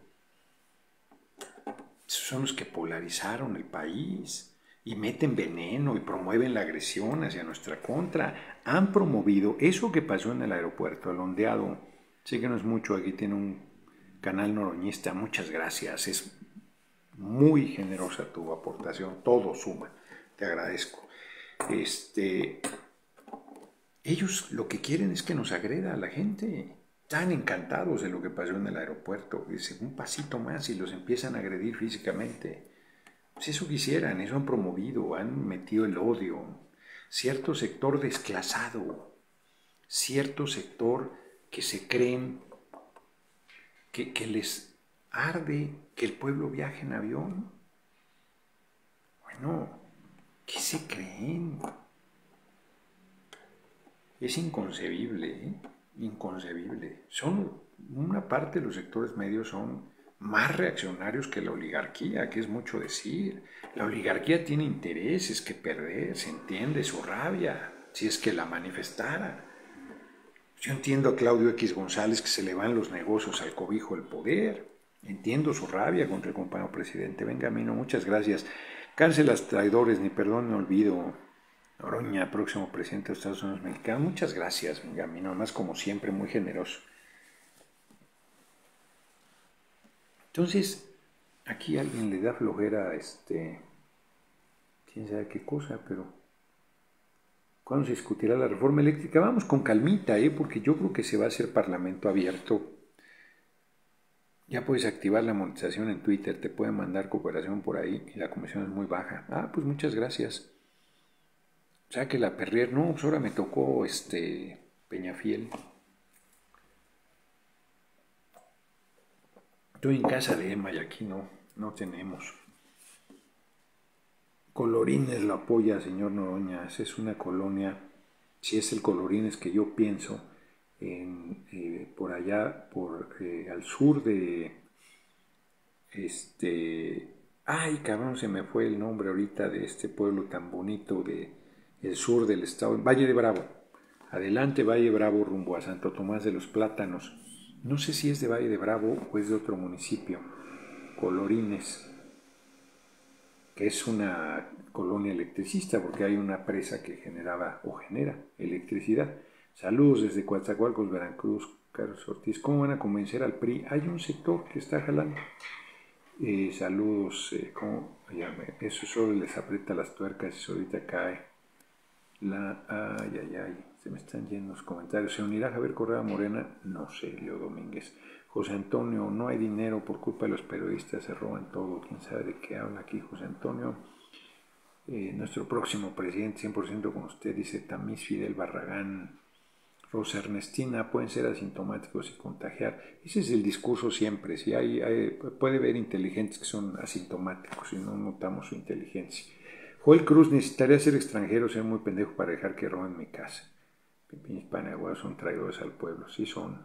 Son los que polarizaron el país y meten veneno y promueven la agresión hacia nuestra contra. Han promovido eso que pasó en el aeropuerto, el ondeado. Sé que no es mucho, aquí tiene un canal noroñista, muchas gracias. Es muy generosa tu aportación, todo suma, te agradezco. Este, ellos lo que quieren es que nos agreda a la gente. Están encantados de lo que pasó en el aeropuerto. Dicen, un pasito más y los empiezan a agredir físicamente. Pues eso quisieran, eso han promovido, han metido el odio. Cierto sector desclasado, cierto sector que se creen que, que les arde que el pueblo viaje en avión. Bueno, ¿qué se creen? Es inconcebible, ¿eh? Inconcebible. Son, una parte de los sectores medios son más reaccionarios que la oligarquía, que es mucho decir. La oligarquía tiene intereses que perder, se entiende su rabia, si es que la manifestara. Yo entiendo a Claudio X González que se le van los negocios al cobijo del poder. Entiendo su rabia contra el compañero presidente. Benjamino, muchas gracias. Cáncelas traidores, ni perdón ni olvido. Noroña, próximo presidente de los Estados Unidos mexicanos. Muchas gracias, Benjamino. Además, como siempre, muy generoso. Entonces, aquí alguien le da flojera, este, quién sabe qué cosa, pero ¿cuándo se discutirá la reforma eléctrica? Vamos con calmita, ¿eh? Porque yo creo que se va a hacer parlamento abierto. Ya puedes activar la monetización en Twitter, te pueden mandar cooperación por ahí y la comisión es muy baja. Ah, pues muchas gracias. O sea que la Perrier, no, pues ahora me tocó este Peñafiel. Estoy en casa de Emma y aquí no, no tenemos. Colorines lo apoya, señor Noroña. Es una colonia, si es el Colorines que yo pienso, en, eh, por allá, por eh, al sur de, este, ay cabrón, se me fue el nombre ahorita de este pueblo tan bonito de el sur del estado, Valle de Bravo. Adelante, Valle Bravo, rumbo a Santo Tomás de los Plátanos. No sé si es de Valle de Bravo o es de otro municipio. Colorines, que es una colonia electricista porque hay una presa que generaba o genera electricidad. Saludos desde Coatzacoalcos, Veracruz, Carlos Ortiz. ¿Cómo van a convencer al P R I? Hay un sector que está jalando. Eh, saludos, eh, ¿cómo? Ya me, eso solo les aprieta las tuercas y ahorita cae. La, ay, ay, ay, se me están yendo los comentarios. ¿Se unirá Javier Correa Morena? No sé, Leo Domínguez. José Antonio, no hay dinero por culpa de los periodistas, se roban todo. ¿Quién sabe de qué habla aquí José Antonio? Eh, nuestro próximo presidente, cien por ciento con usted, dice Tamis Fidel Barragán. Rosa Ernestina, pueden ser asintomáticos y contagiar. Ese es el discurso siempre. Si hay, hay, puede haber inteligentes que son asintomáticos y no notamos su inteligencia. Joel Cruz, necesitaría ser extranjero, ser muy pendejo para dejar que roben mi casa. Pipines Panaguas son traidores al pueblo, sí son.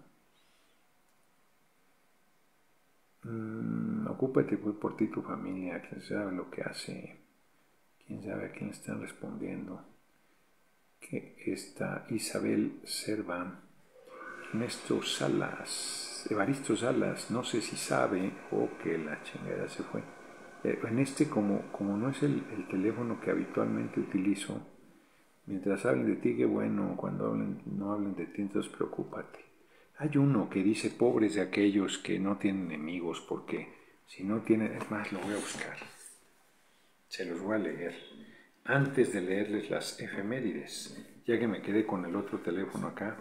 Mm, ocúpate pues, por ti y tu familia, quién sabe lo que hace, quién sabe a quién están respondiendo. Que está Isabel Serva, Ernesto Salas, Evaristo Salas, no sé si sabe o que la chingada se fue. En este, como, como no es el, el teléfono que habitualmente utilizo, mientras hablen de ti, qué bueno, cuando hablen, no hablen de ti, entonces preocúpate. Hay uno que dice, pobres de aquellos que no tienen enemigos, porque si no tienen, es más, lo voy a buscar, se los voy a leer, antes de leerles las efemérides, ya que me quedé con el otro teléfono acá.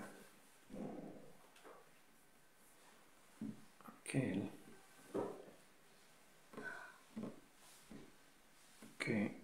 Aquel que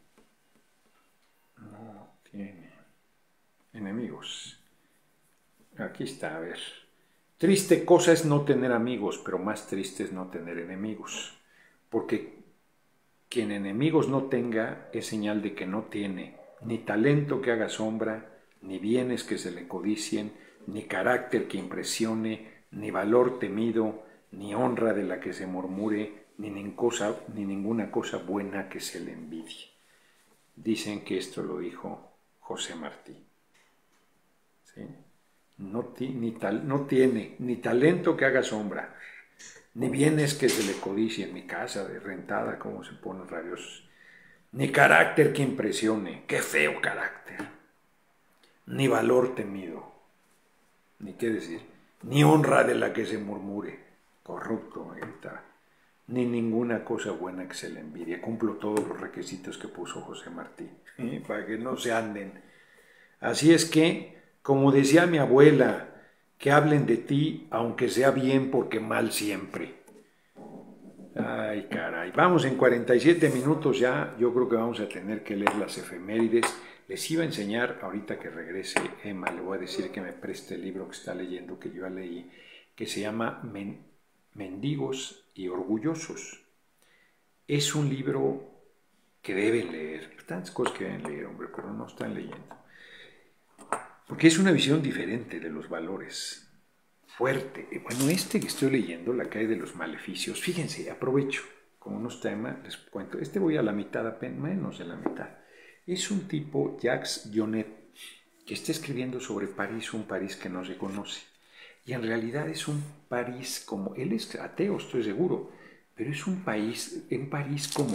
no tiene enemigos. Aquí está, a ver. Triste cosa es no tener amigos, pero más triste es no tener enemigos. Porque quien enemigos no tenga es señal de que no tiene ni talento que haga sombra, ni bienes que se le codicien, ni carácter que impresione, ni valor temido, ni honra de la que se murmure, ni, ni, cosa, ni ninguna cosa buena que se le envidie. Dicen que esto lo dijo José Martí. ¿Sí? No, ni tal, no tiene ni talento que haga sombra, ni bienes que se le codicie en mi casa de rentada, como se ponen rabiosos, ni carácter que impresione, qué feo carácter, ni valor temido, ni qué decir, ni honra de la que se murmure, corrupto, está, ni ninguna cosa buena que se le envidie. Cumplo todos los requisitos que puso José Martí, ¿eh? Para que no se anden. Así es que, como decía mi abuela, que hablen de ti, aunque sea bien, porque mal siempre. Ay, caray. Vamos en cuarenta y siete minutos ya. Yo creo que vamos a tener que leer las efemérides. Les iba a enseñar, ahorita que regrese Emma, le voy a decir que me preste el libro que está leyendo, que yo ya leí, que se llama Men Mendigos y Orgullosos. Es un libro que deben leer. Tantas cosas que deben leer, hombre, pero no están leyendo. Porque es una visión diferente de los valores. Fuerte. Bueno, este que estoy leyendo, La calle de los maleficios, fíjense, aprovecho, como no está Emma, les cuento, este voy a la mitad, apenas, menos de la mitad. Es un tipo, Jacques Dionnet, que está escribiendo sobre París, un París que no se conoce. Y en realidad es un París como, él es ateo, estoy seguro, pero es un país, un París como,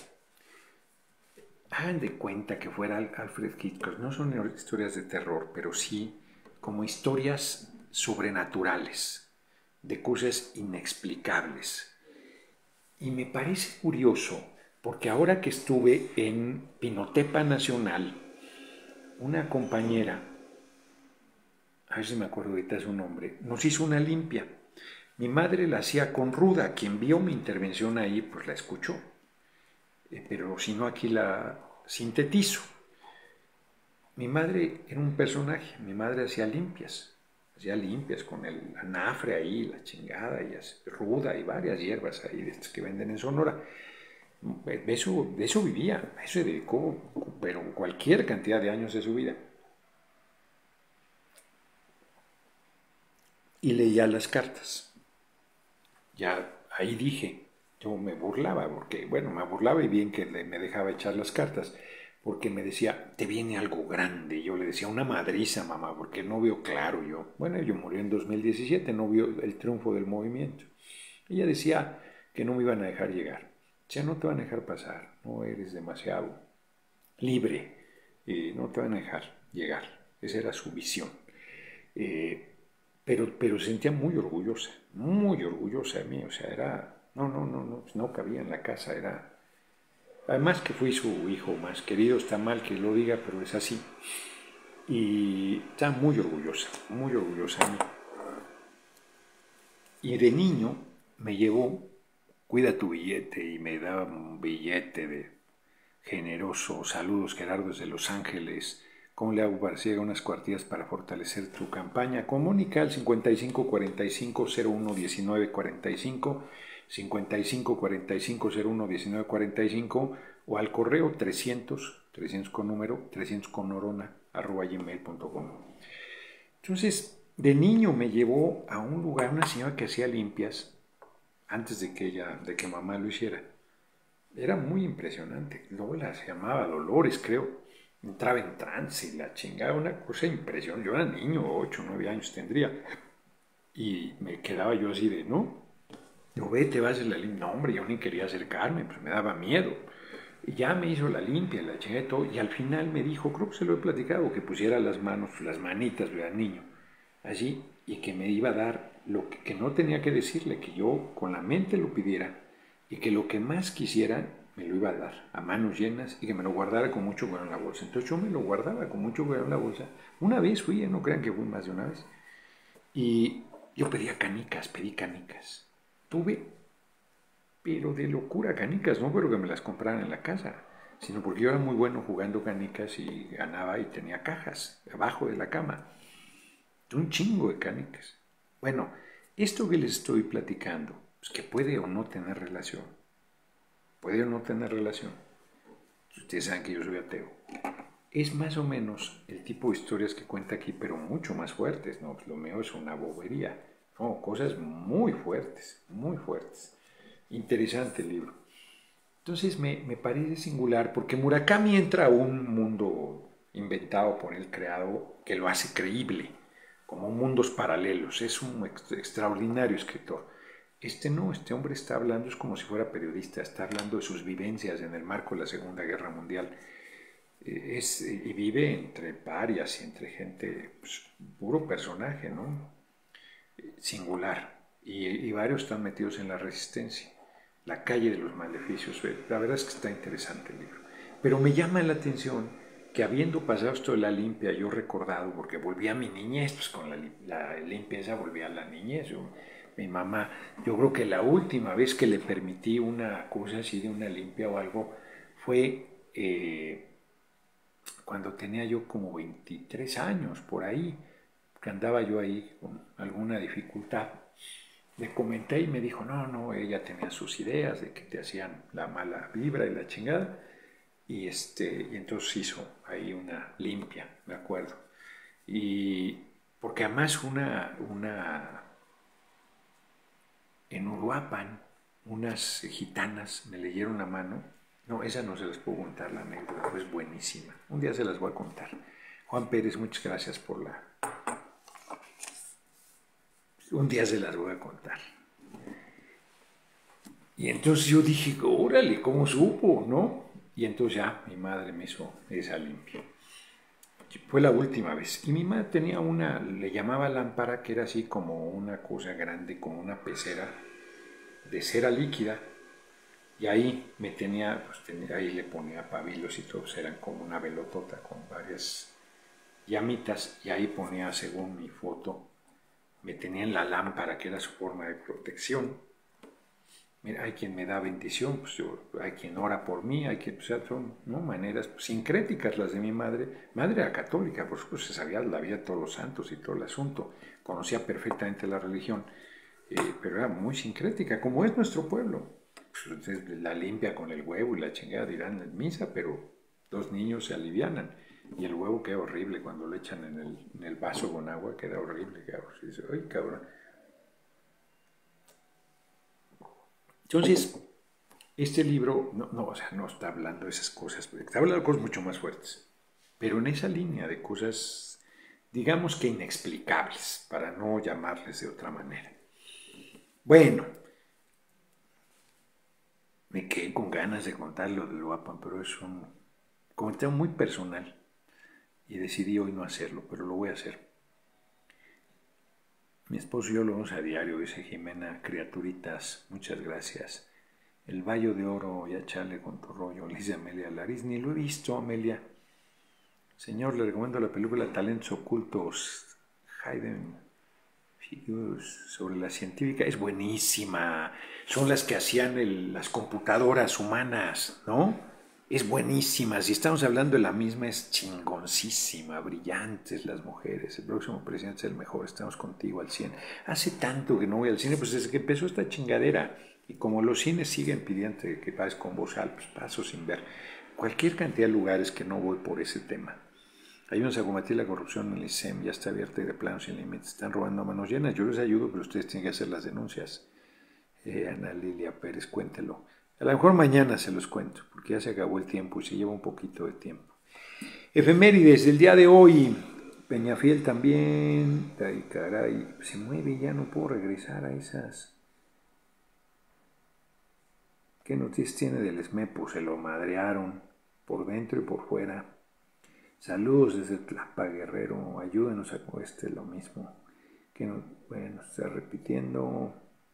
hagan de cuenta que fuera Alfred Hitchcock, no son historias de terror, pero sí como historias sobrenaturales, de cosas inexplicables. Y me parece curioso, porque ahora que estuve en Pinotepa Nacional, una compañera, a ver si me acuerdo ahorita su nombre, nos hizo una limpia. Mi madre la hacía con Ruda, quien vio mi intervención ahí, pues la escuchó. Eh, pero si no, aquí la sintetizo. Mi madre era un personaje, mi madre hacía limpias. Hacía limpias con el anafre ahí, la chingada, y ruda y varias hierbas ahí de estas que venden en Sonora. De eso, de eso vivía, a eso se dedicó, pero cualquier cantidad de años de su vida. Y leía las cartas. Ya ahí dije, yo me burlaba, porque, bueno, me burlaba y bien que me dejaba echar las cartas, porque me decía, te viene algo grande. Yo le decía, una madriza, mamá, porque no veo claro yo. Bueno, yo murió en dos mil diecisiete, no vio el triunfo del movimiento. Ella decía que no me iban a dejar llegar. O sea, no te van a dejar pasar, no eres demasiado libre, eh, no te van a dejar llegar. Esa era su visión. Eh, pero, pero se sentía muy orgullosa, muy orgullosa de mí. O sea, era, no, no, no, no, no cabía en la casa, era... Además que fui su hijo más querido, está mal que lo diga, pero es así. Y está muy orgullosa, muy orgullosa de mí. Y de niño me llevó, cuida tu billete, y me daba un billete de generoso, saludos Gerardo desde Los Ángeles, ¿Cómo le hago para hacer unas cuartillas para fortalecer tu campaña? Comunica al cincuenta y cinco cuarenta y cinco cero uno diecinueve cuarenta y cinco, cincuenta y cinco cuarenta y cinco cero uno diecinueve cuarenta y cinco o al correo trescientos, trescientos con número, trescientos con norona, arroba gmail punto com. Entonces, de niño me llevó a un lugar, una señora que hacía limpias, antes de que ella, de que mamá lo hiciera. Era muy impresionante. Lola se llamaba Dolores, creo. Entraba en trance y la chingada, una cosa impresionante. Yo era niño, ocho, nueve años tendría. Y me quedaba yo así de, no, yo ve, te vas a hacer la limpia. No, hombre, yo ni quería acercarme, pues me daba miedo. Y ya me hizo la limpia, la chingada y todo. Y al final me dijo, creo que se lo he platicado, que pusiera las manos, las manitas, vea, niño, allí, y que me iba a dar lo que, que no tenía que decirle, que yo con la mente lo pidiera y que lo que más quisiera me lo iba a dar a manos llenas y que me lo guardara con mucho cuidado en la bolsa. Entonces yo me lo guardaba con mucho cuidado en la bolsa. Una vez fui, no crean que fui más de una vez, y yo pedía canicas, pedí canicas. Tuve, pero de locura canicas, no creo que me las compraran en la casa, sino porque yo era muy bueno jugando canicas y ganaba y tenía cajas abajo de la cama. Un chingo de canicas. Bueno, esto que les estoy platicando, pues que puede o no tener relación, puede o no tener relación, ustedes saben que yo soy ateo, es más o menos el tipo de historias que cuenta aquí, pero mucho más fuertes, ¿no? Lo mío es una bobería, no, cosas muy fuertes, muy fuertes. Interesante el libro. Entonces me, me parece singular porque Murakami entra a un mundo inventado por él, creado, que lo hace creíble, como mundos paralelos. Es un ex extraordinario escritor. Este no, este hombre está hablando, es como si fuera periodista, está hablando de sus vivencias en el marco de la Segunda Guerra Mundial. Es, y vive entre parias y entre gente, pues, puro personaje, ¿no? Singular. Y, y varios están metidos en la resistencia. La calle de los maleficios. La verdad es que está interesante el libro. Pero me llama la atención que habiendo pasado esto de la limpia, yo recordado, porque volví a mi niñez, pues con la, la limpieza volví a la niñez. Yo, mi mamá, yo creo que la última vez que le permití una cosa así de una limpia o algo fue eh, cuando tenía yo como veintitrés años, por ahí, que andaba yo ahí con alguna dificultad. Le comenté y me dijo, no, no, ella tenía sus ideas de que te hacían la mala vibra y la chingada. Y, este, y entonces hizo ahí una limpia, me acuerdo. Y porque además una, una en Uruapan, unas gitanas me leyeron la mano. No, esa no se las puedo contar, la anécdota, es buenísima. Un día se las voy a contar. Juan Pérez, muchas gracias por la... Un día se las voy a contar. Y entonces yo dije, órale, ¿cómo supo, no? Y entonces ya mi madre me hizo esa limpia. Fue la última vez. Y mi madre tenía una, le llamaba lámpara, que era así como una cosa grande, como una pecera de cera líquida. Y ahí me tenía, pues tenía, ahí le ponía pabilos y todos eran como una velotota con varias llamitas. Y ahí ponía, según mi foto, me tenía en la lámpara, que era su forma de protección. Mira, hay quien me da bendición, pues yo, hay quien ora por mí, hay quien, o sea, son, ¿no?, maneras sincréticas las de mi madre. Madre era católica, por supuesto, se sabía la vida de todos los santos y todo el asunto, conocía perfectamente la religión, eh, pero era muy sincrética, como es nuestro pueblo. Pues, entonces, la limpia con el huevo y la chingada dirán en misa, pero los niños se alivianan. Y el huevo queda horrible cuando lo echan en el, en el vaso con agua, queda horrible, cabrón. Y dice, ay, cabrón. Entonces, este libro, no, no, o sea, no está hablando de esas cosas, está hablando de cosas mucho más fuertes, pero en esa línea de cosas, digamos que inexplicables, para no llamarles de otra manera. Bueno, me quedé con ganas de contar lo del Uruapan, pero es un comentario muy personal y decidí hoy no hacerlo, pero lo voy a hacer. Mi esposo y yo lo vemos a diario, dice Jimena, criaturitas, muchas gracias. El Valle de Oro, ya chale con tu rollo, le dice Amelia Lariz, ni lo he visto, Amelia. Señor, le recomiendo la película Talentos Ocultos, Hayden Figures, sobre la científica, es buenísima. Son las que hacían el, las computadoras humanas, ¿no? es buenísima. Si estamos hablando de la misma, es chingoncísima, brillantes las mujeres. El próximo presidente es el mejor, estamos contigo al cien. Hace tanto que no voy al cine, pues desde que empezó esta chingadera. Y como los cines siguen pidiendo que pases con voz alta, pues paso sin ver. Cualquier cantidad de lugares que no voy por ese tema. Ayúdense a combatir la corrupción en el I S E M, ya está abierta y de plano sin límites. Están robando a manos llenas. Yo les ayudo, pero ustedes tienen que hacer las denuncias. Eh, Ana Lilia Pérez, cuéntelo. A lo mejor mañana se los cuento, porque ya se acabó el tiempo y se lleva un poquito de tiempo. Efemérides del día de hoy. Peñafiel también. Ay, caray, se mueve, ya no puedo regresar a esas. ¿Qué noticias tiene del ESMEPO? Se lo madrearon por dentro y por fuera. Saludos desde Tlapa, Guerrero. Ayúdenos a este lo mismo. Que no, bueno, está repitiendo.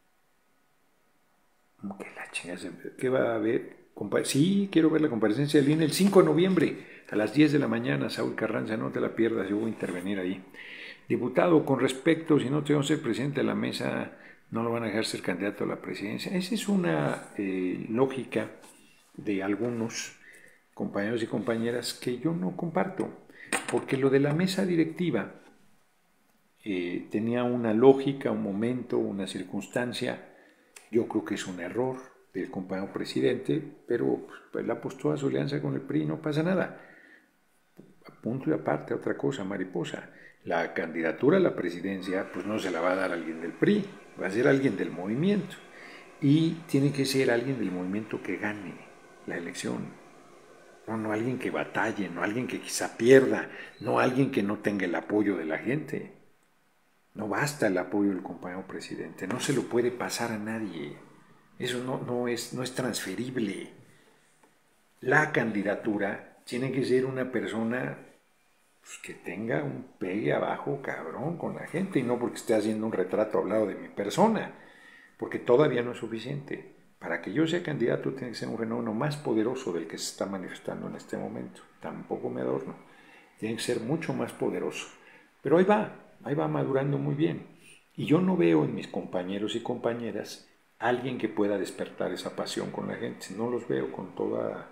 ¿Qué la chingada? ¿Qué va a haber? Sí, quiero ver la comparecencia del I N E el cinco de noviembre a las diez de la mañana. Saúl Carranza, no te la pierdas, yo voy a intervenir ahí. Diputado, con respecto, si no te vamos a ser presidente de la mesa, no lo van a dejar ser candidato a la presidencia. Esa es una eh, lógica de algunos compañeros y compañeras que yo no comparto, porque lo de la mesa directiva eh, tenía una lógica, un momento, una circunstancia. Yo creo que es un error del compañero presidente, pero pues, él apostó a su alianza con el P R I, no pasa nada. A punto y aparte, otra cosa, mariposa. La candidatura a la presidencia, pues no se la va a dar alguien del P R I, va a ser alguien del movimiento. Y tiene que ser alguien del movimiento que gane la elección. No, no alguien que batalle, no alguien que quizá pierda, no alguien que no tenga el apoyo de la gente. No basta el apoyo del compañero presidente, no se lo puede pasar a nadie. Eso no, no, es, no es transferible. La candidatura tiene que ser una persona pues, que tenga un pegue abajo cabrón con la gente, y no porque esté haciendo un retrato hablado de mi persona, porque todavía no es suficiente. Para que yo sea candidato tiene que ser un fenómeno más poderoso del que se está manifestando en este momento. Tampoco me adorno. Tiene que ser mucho más poderoso. Pero ahí va, ahí va madurando muy bien. Y yo no veo en mis compañeros y compañeras alguien que pueda despertar esa pasión con la gente. No los veo con toda...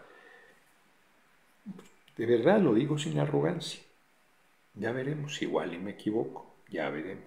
De verdad, lo digo sin arrogancia. Ya veremos, igual y me equivoco. Ya veremos.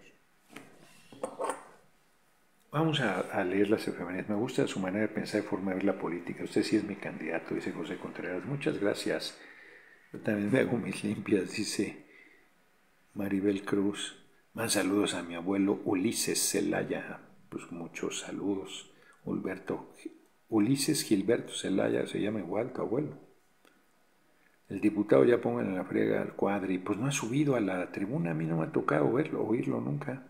Vamos a, a leer las efemérides. Me gusta su manera de pensar y forma de ver la política. Usted sí es mi candidato, dice José Contreras. Muchas gracias. Yo también me hago mis limpias, dice Maribel Cruz. Más saludos a mi abuelo Ulises Zelaya. Pues muchos saludos. Ulberto, Ulises Gilberto Zelaya, se llama igual tu abuelo. El diputado ya pongan en la friega al Cuadri. Pues no ha subido a la tribuna, a mí no me ha tocado verlo, oírlo nunca.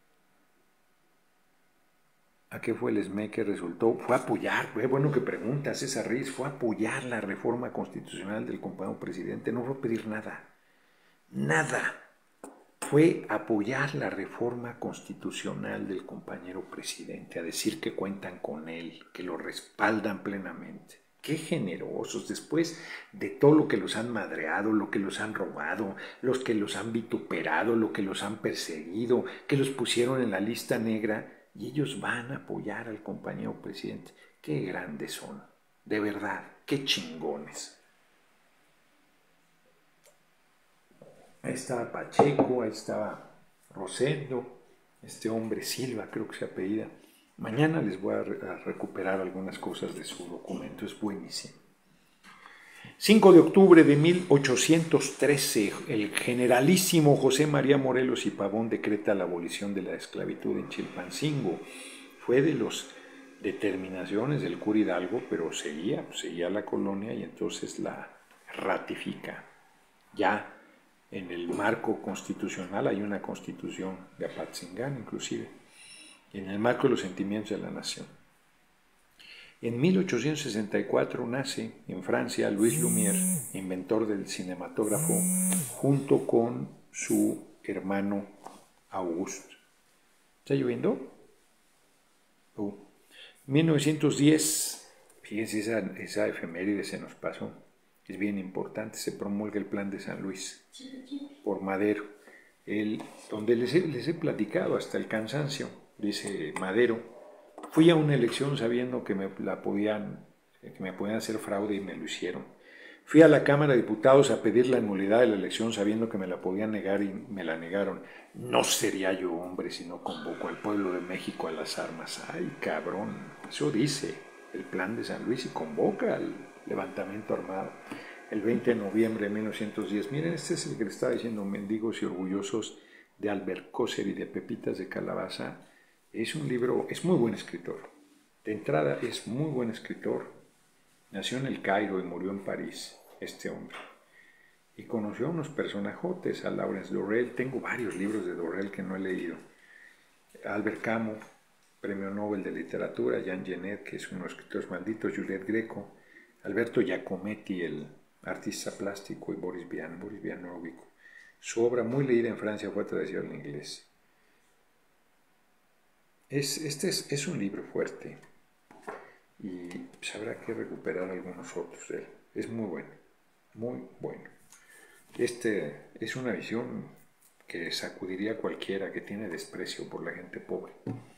¿A qué fue el E S M E que resultó? Fue apoyar, es bueno que preguntas, César Riz, fue apoyar la reforma constitucional del compañero presidente, no fue pedir nada, nada. Fue apoyar la reforma constitucional del compañero presidente, a decir que cuentan con él, que lo respaldan plenamente. Qué generosos, después de todo lo que los han madreado, lo que los han robado, los que los han vituperado, lo que los han perseguido, que los pusieron en la lista negra, y ellos van a apoyar al compañero presidente. Qué grandes son, de verdad, qué chingones. Ahí estaba Pacheco, ahí estaba Rosendo, este hombre Silva, creo que se apellida. Mañana les voy a, re a recuperar algunas cosas de su documento, es buenísimo. cinco de octubre de mil ochocientos trece, el generalísimo José María Morelos y Pavón decreta la abolición de la esclavitud en Chilpancingo. Fue de las determinaciones del cura Hidalgo, pero seguía, seguía la colonia y entonces la ratifica. Ya en el marco constitucional hay una constitución de Apatzingán, inclusive, en el marco de los sentimientos de la nación. En mil ochocientos sesenta y cuatro nace en Francia Louis Lumière, inventor del cinematógrafo, junto con su hermano Auguste. ¿Está lloviendo? Oh. mil novecientos diez, fíjense, esa, esa efeméride se nos pasó, es bien importante, se promulga el Plan de San Luis por Madero, el, donde les he, les he platicado hasta el cansancio, dice Madero. Fui a una elección sabiendo que me la podían que me podían hacer fraude y me lo hicieron. Fui a la Cámara de Diputados a pedir la nulidad de la elección sabiendo que me la podían negar y me la negaron. No sería yo hombre si no convoco al pueblo de México a las armas. Ay, cabrón, eso dice el plan de San Luis y convoca al levantamiento armado. El veinte de noviembre de mil novecientos diez. Miren, este es el que le estaba diciendo, Mendigos y Orgullosos, de Albert Coser y de Pepitas de Calabaza. Es un libro, es muy buen escritor. De entrada es muy buen escritor. Nació en el Cairo y murió en París, este hombre. Y conoció a unos personajotes, a Lawrence Dorrell. Tengo varios libros de Dorrell que no he leído. Albert Camus, Premio Nobel de Literatura, Jean Genet, que es uno de los escritores malditos, Juliette Greco, Alberto Giacometti, el artista plástico, y Boris Vian, Boris Vian no lo ubico. Su obra, muy leída en Francia, fue traducida al inglés. Es, este es, es un libro fuerte y pues habrá que recuperar algunos otros de él. Es muy bueno, muy bueno. Este es una visión que sacudiría a cualquiera que tiene desprecio por la gente pobre.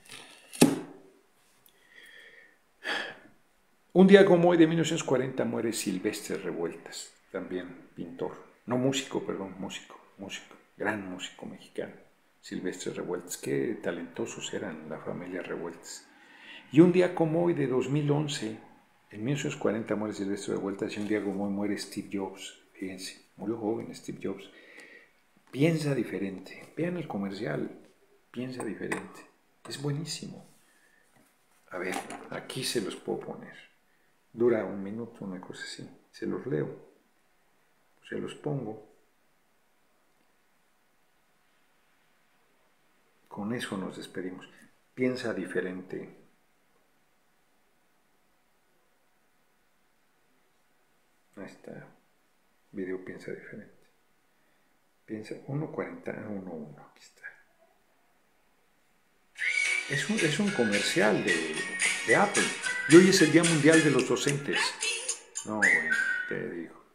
Un día como hoy de mil novecientos cuarenta muere Silvestre Revueltas, también pintor, no músico, perdón, músico, músico, gran músico mexicano, Silvestre Revueltas. Qué talentosos eran la familia Revueltas. Y un día como hoy de dos mil once, en mil novecientos cuarenta muere Silvestre Revueltas y un día como hoy muere Steve Jobs. Fíjense, murió joven Steve Jobs. Piensa diferente, vean el comercial, piensa diferente, es buenísimo. A ver, aquí se los puedo poner. Dura un minuto, una cosa así. Se los leo, se los pongo. Con eso nos despedimos. Piensa diferente. Ahí está. Video Piensa Diferente. Piensa uno cuarenta, uno uno. Aquí está. Es un, es un comercial de, de Apple. Y hoy es el Día Mundial de los Docentes. No, bueno, te digo.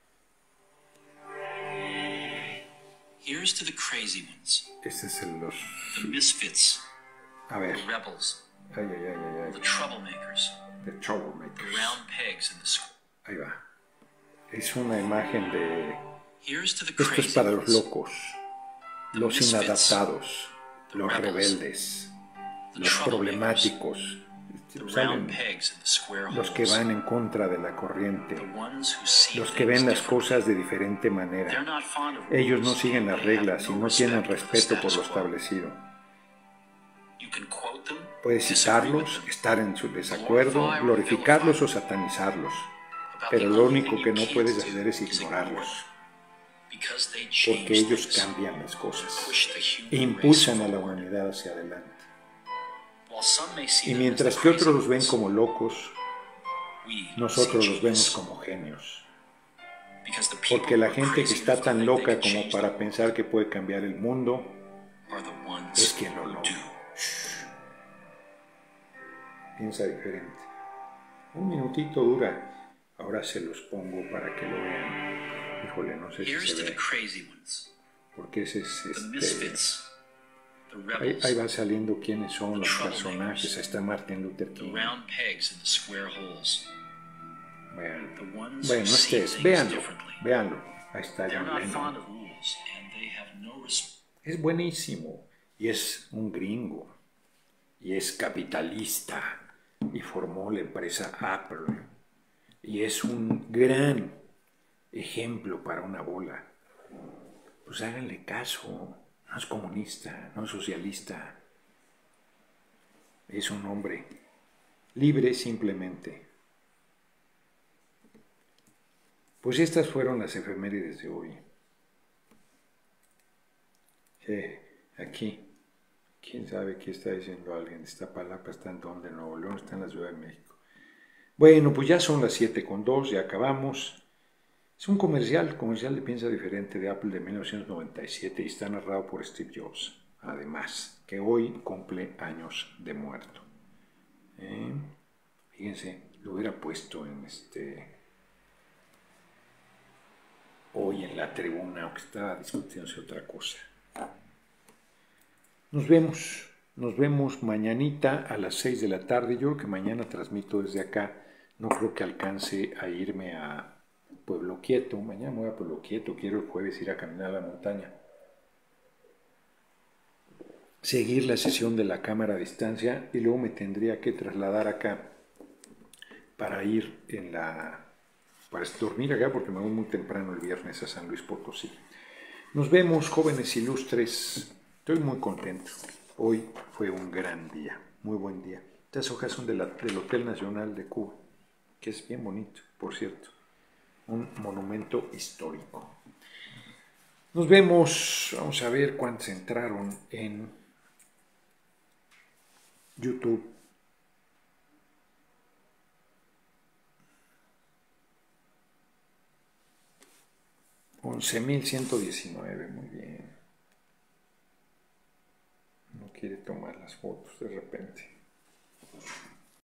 Here's to the crazy ones. Este es el los... The misfits. A ver. The rebels. Ay, ay, ay, ay, ay. The troublemakers. The troublemakers. The round pegs in the square. Ahí va. Es una imagen de... Here's to the Esto crazy es para los ones. locos, los inadaptados, los rebeldes, los problemáticos, salen los que van en contra de la corriente, los que ven las cosas de diferente manera. Ellos no siguen las reglas y no tienen respeto por lo establecido. Puedes citarlos, estar en su desacuerdo, glorificarlos o satanizarlos, pero lo único que no puedes hacer es ignorarlos, porque ellos cambian las cosas e impulsan a la humanidad hacia adelante. Y mientras que otros los ven como locos, nosotros los vemos como genios. Porque la gente que está tan loca como para pensar que puede cambiar el mundo es quien lo logra. Piensa diferente. Un minutito dura. Ahora se los pongo para que lo vean. Híjole, no sé si se ve. Porque ese es este... Ahí, ahí va saliendo quiénes son los personajes. Ahí está Martin Luther King. Vean. Bueno, este es. Véanlo. Véanlo. Ahí está John Lennon. Es buenísimo. Y es un gringo. Y es capitalista. Y formó la empresa Apple. Y es un gran ejemplo para una bola. Pues háganle caso. No es comunista, no es socialista. Es un hombre libre simplemente. Pues estas fueron las efemérides de hoy. Eh, aquí, quién sabe qué está diciendo alguien. Iztapalapa está en donde, Nuevo León está en la Ciudad de México. Bueno, pues ya son las siete con dos, ya acabamos. Es un comercial, comercial de Piensa Diferente de Apple de mil novecientos noventa y siete y está narrado por Steve Jobs, además, que hoy cumple años de muerto. ¿Eh? Fíjense, lo hubiera puesto en este... hoy en la tribuna, aunque estaba discutiéndose otra cosa. Nos vemos, nos vemos mañanita a las seis de la tarde. Yo creo que mañana transmito desde acá. No creo que alcance a irme a Pueblo Quieto. Mañana me voy a Pueblo Quieto. Quiero el jueves ir a caminar a la montaña. Seguir la sesión de la cámara a distancia y luego me tendría que trasladar acá para ir en la... para dormir acá porque me voy muy temprano el viernes a San Luis Potosí. Nos vemos, jóvenes ilustres. Estoy muy contento. Hoy fue un gran día, muy buen día. Estas hojas son de la, del Hotel Nacional de Cuba, que es bien bonito, por cierto. Un monumento histórico. Nos vemos. Vamos a ver cuántos entraron en YouTube. once mil ciento diecinueve, muy bien. No quiere tomar las fotos de repente.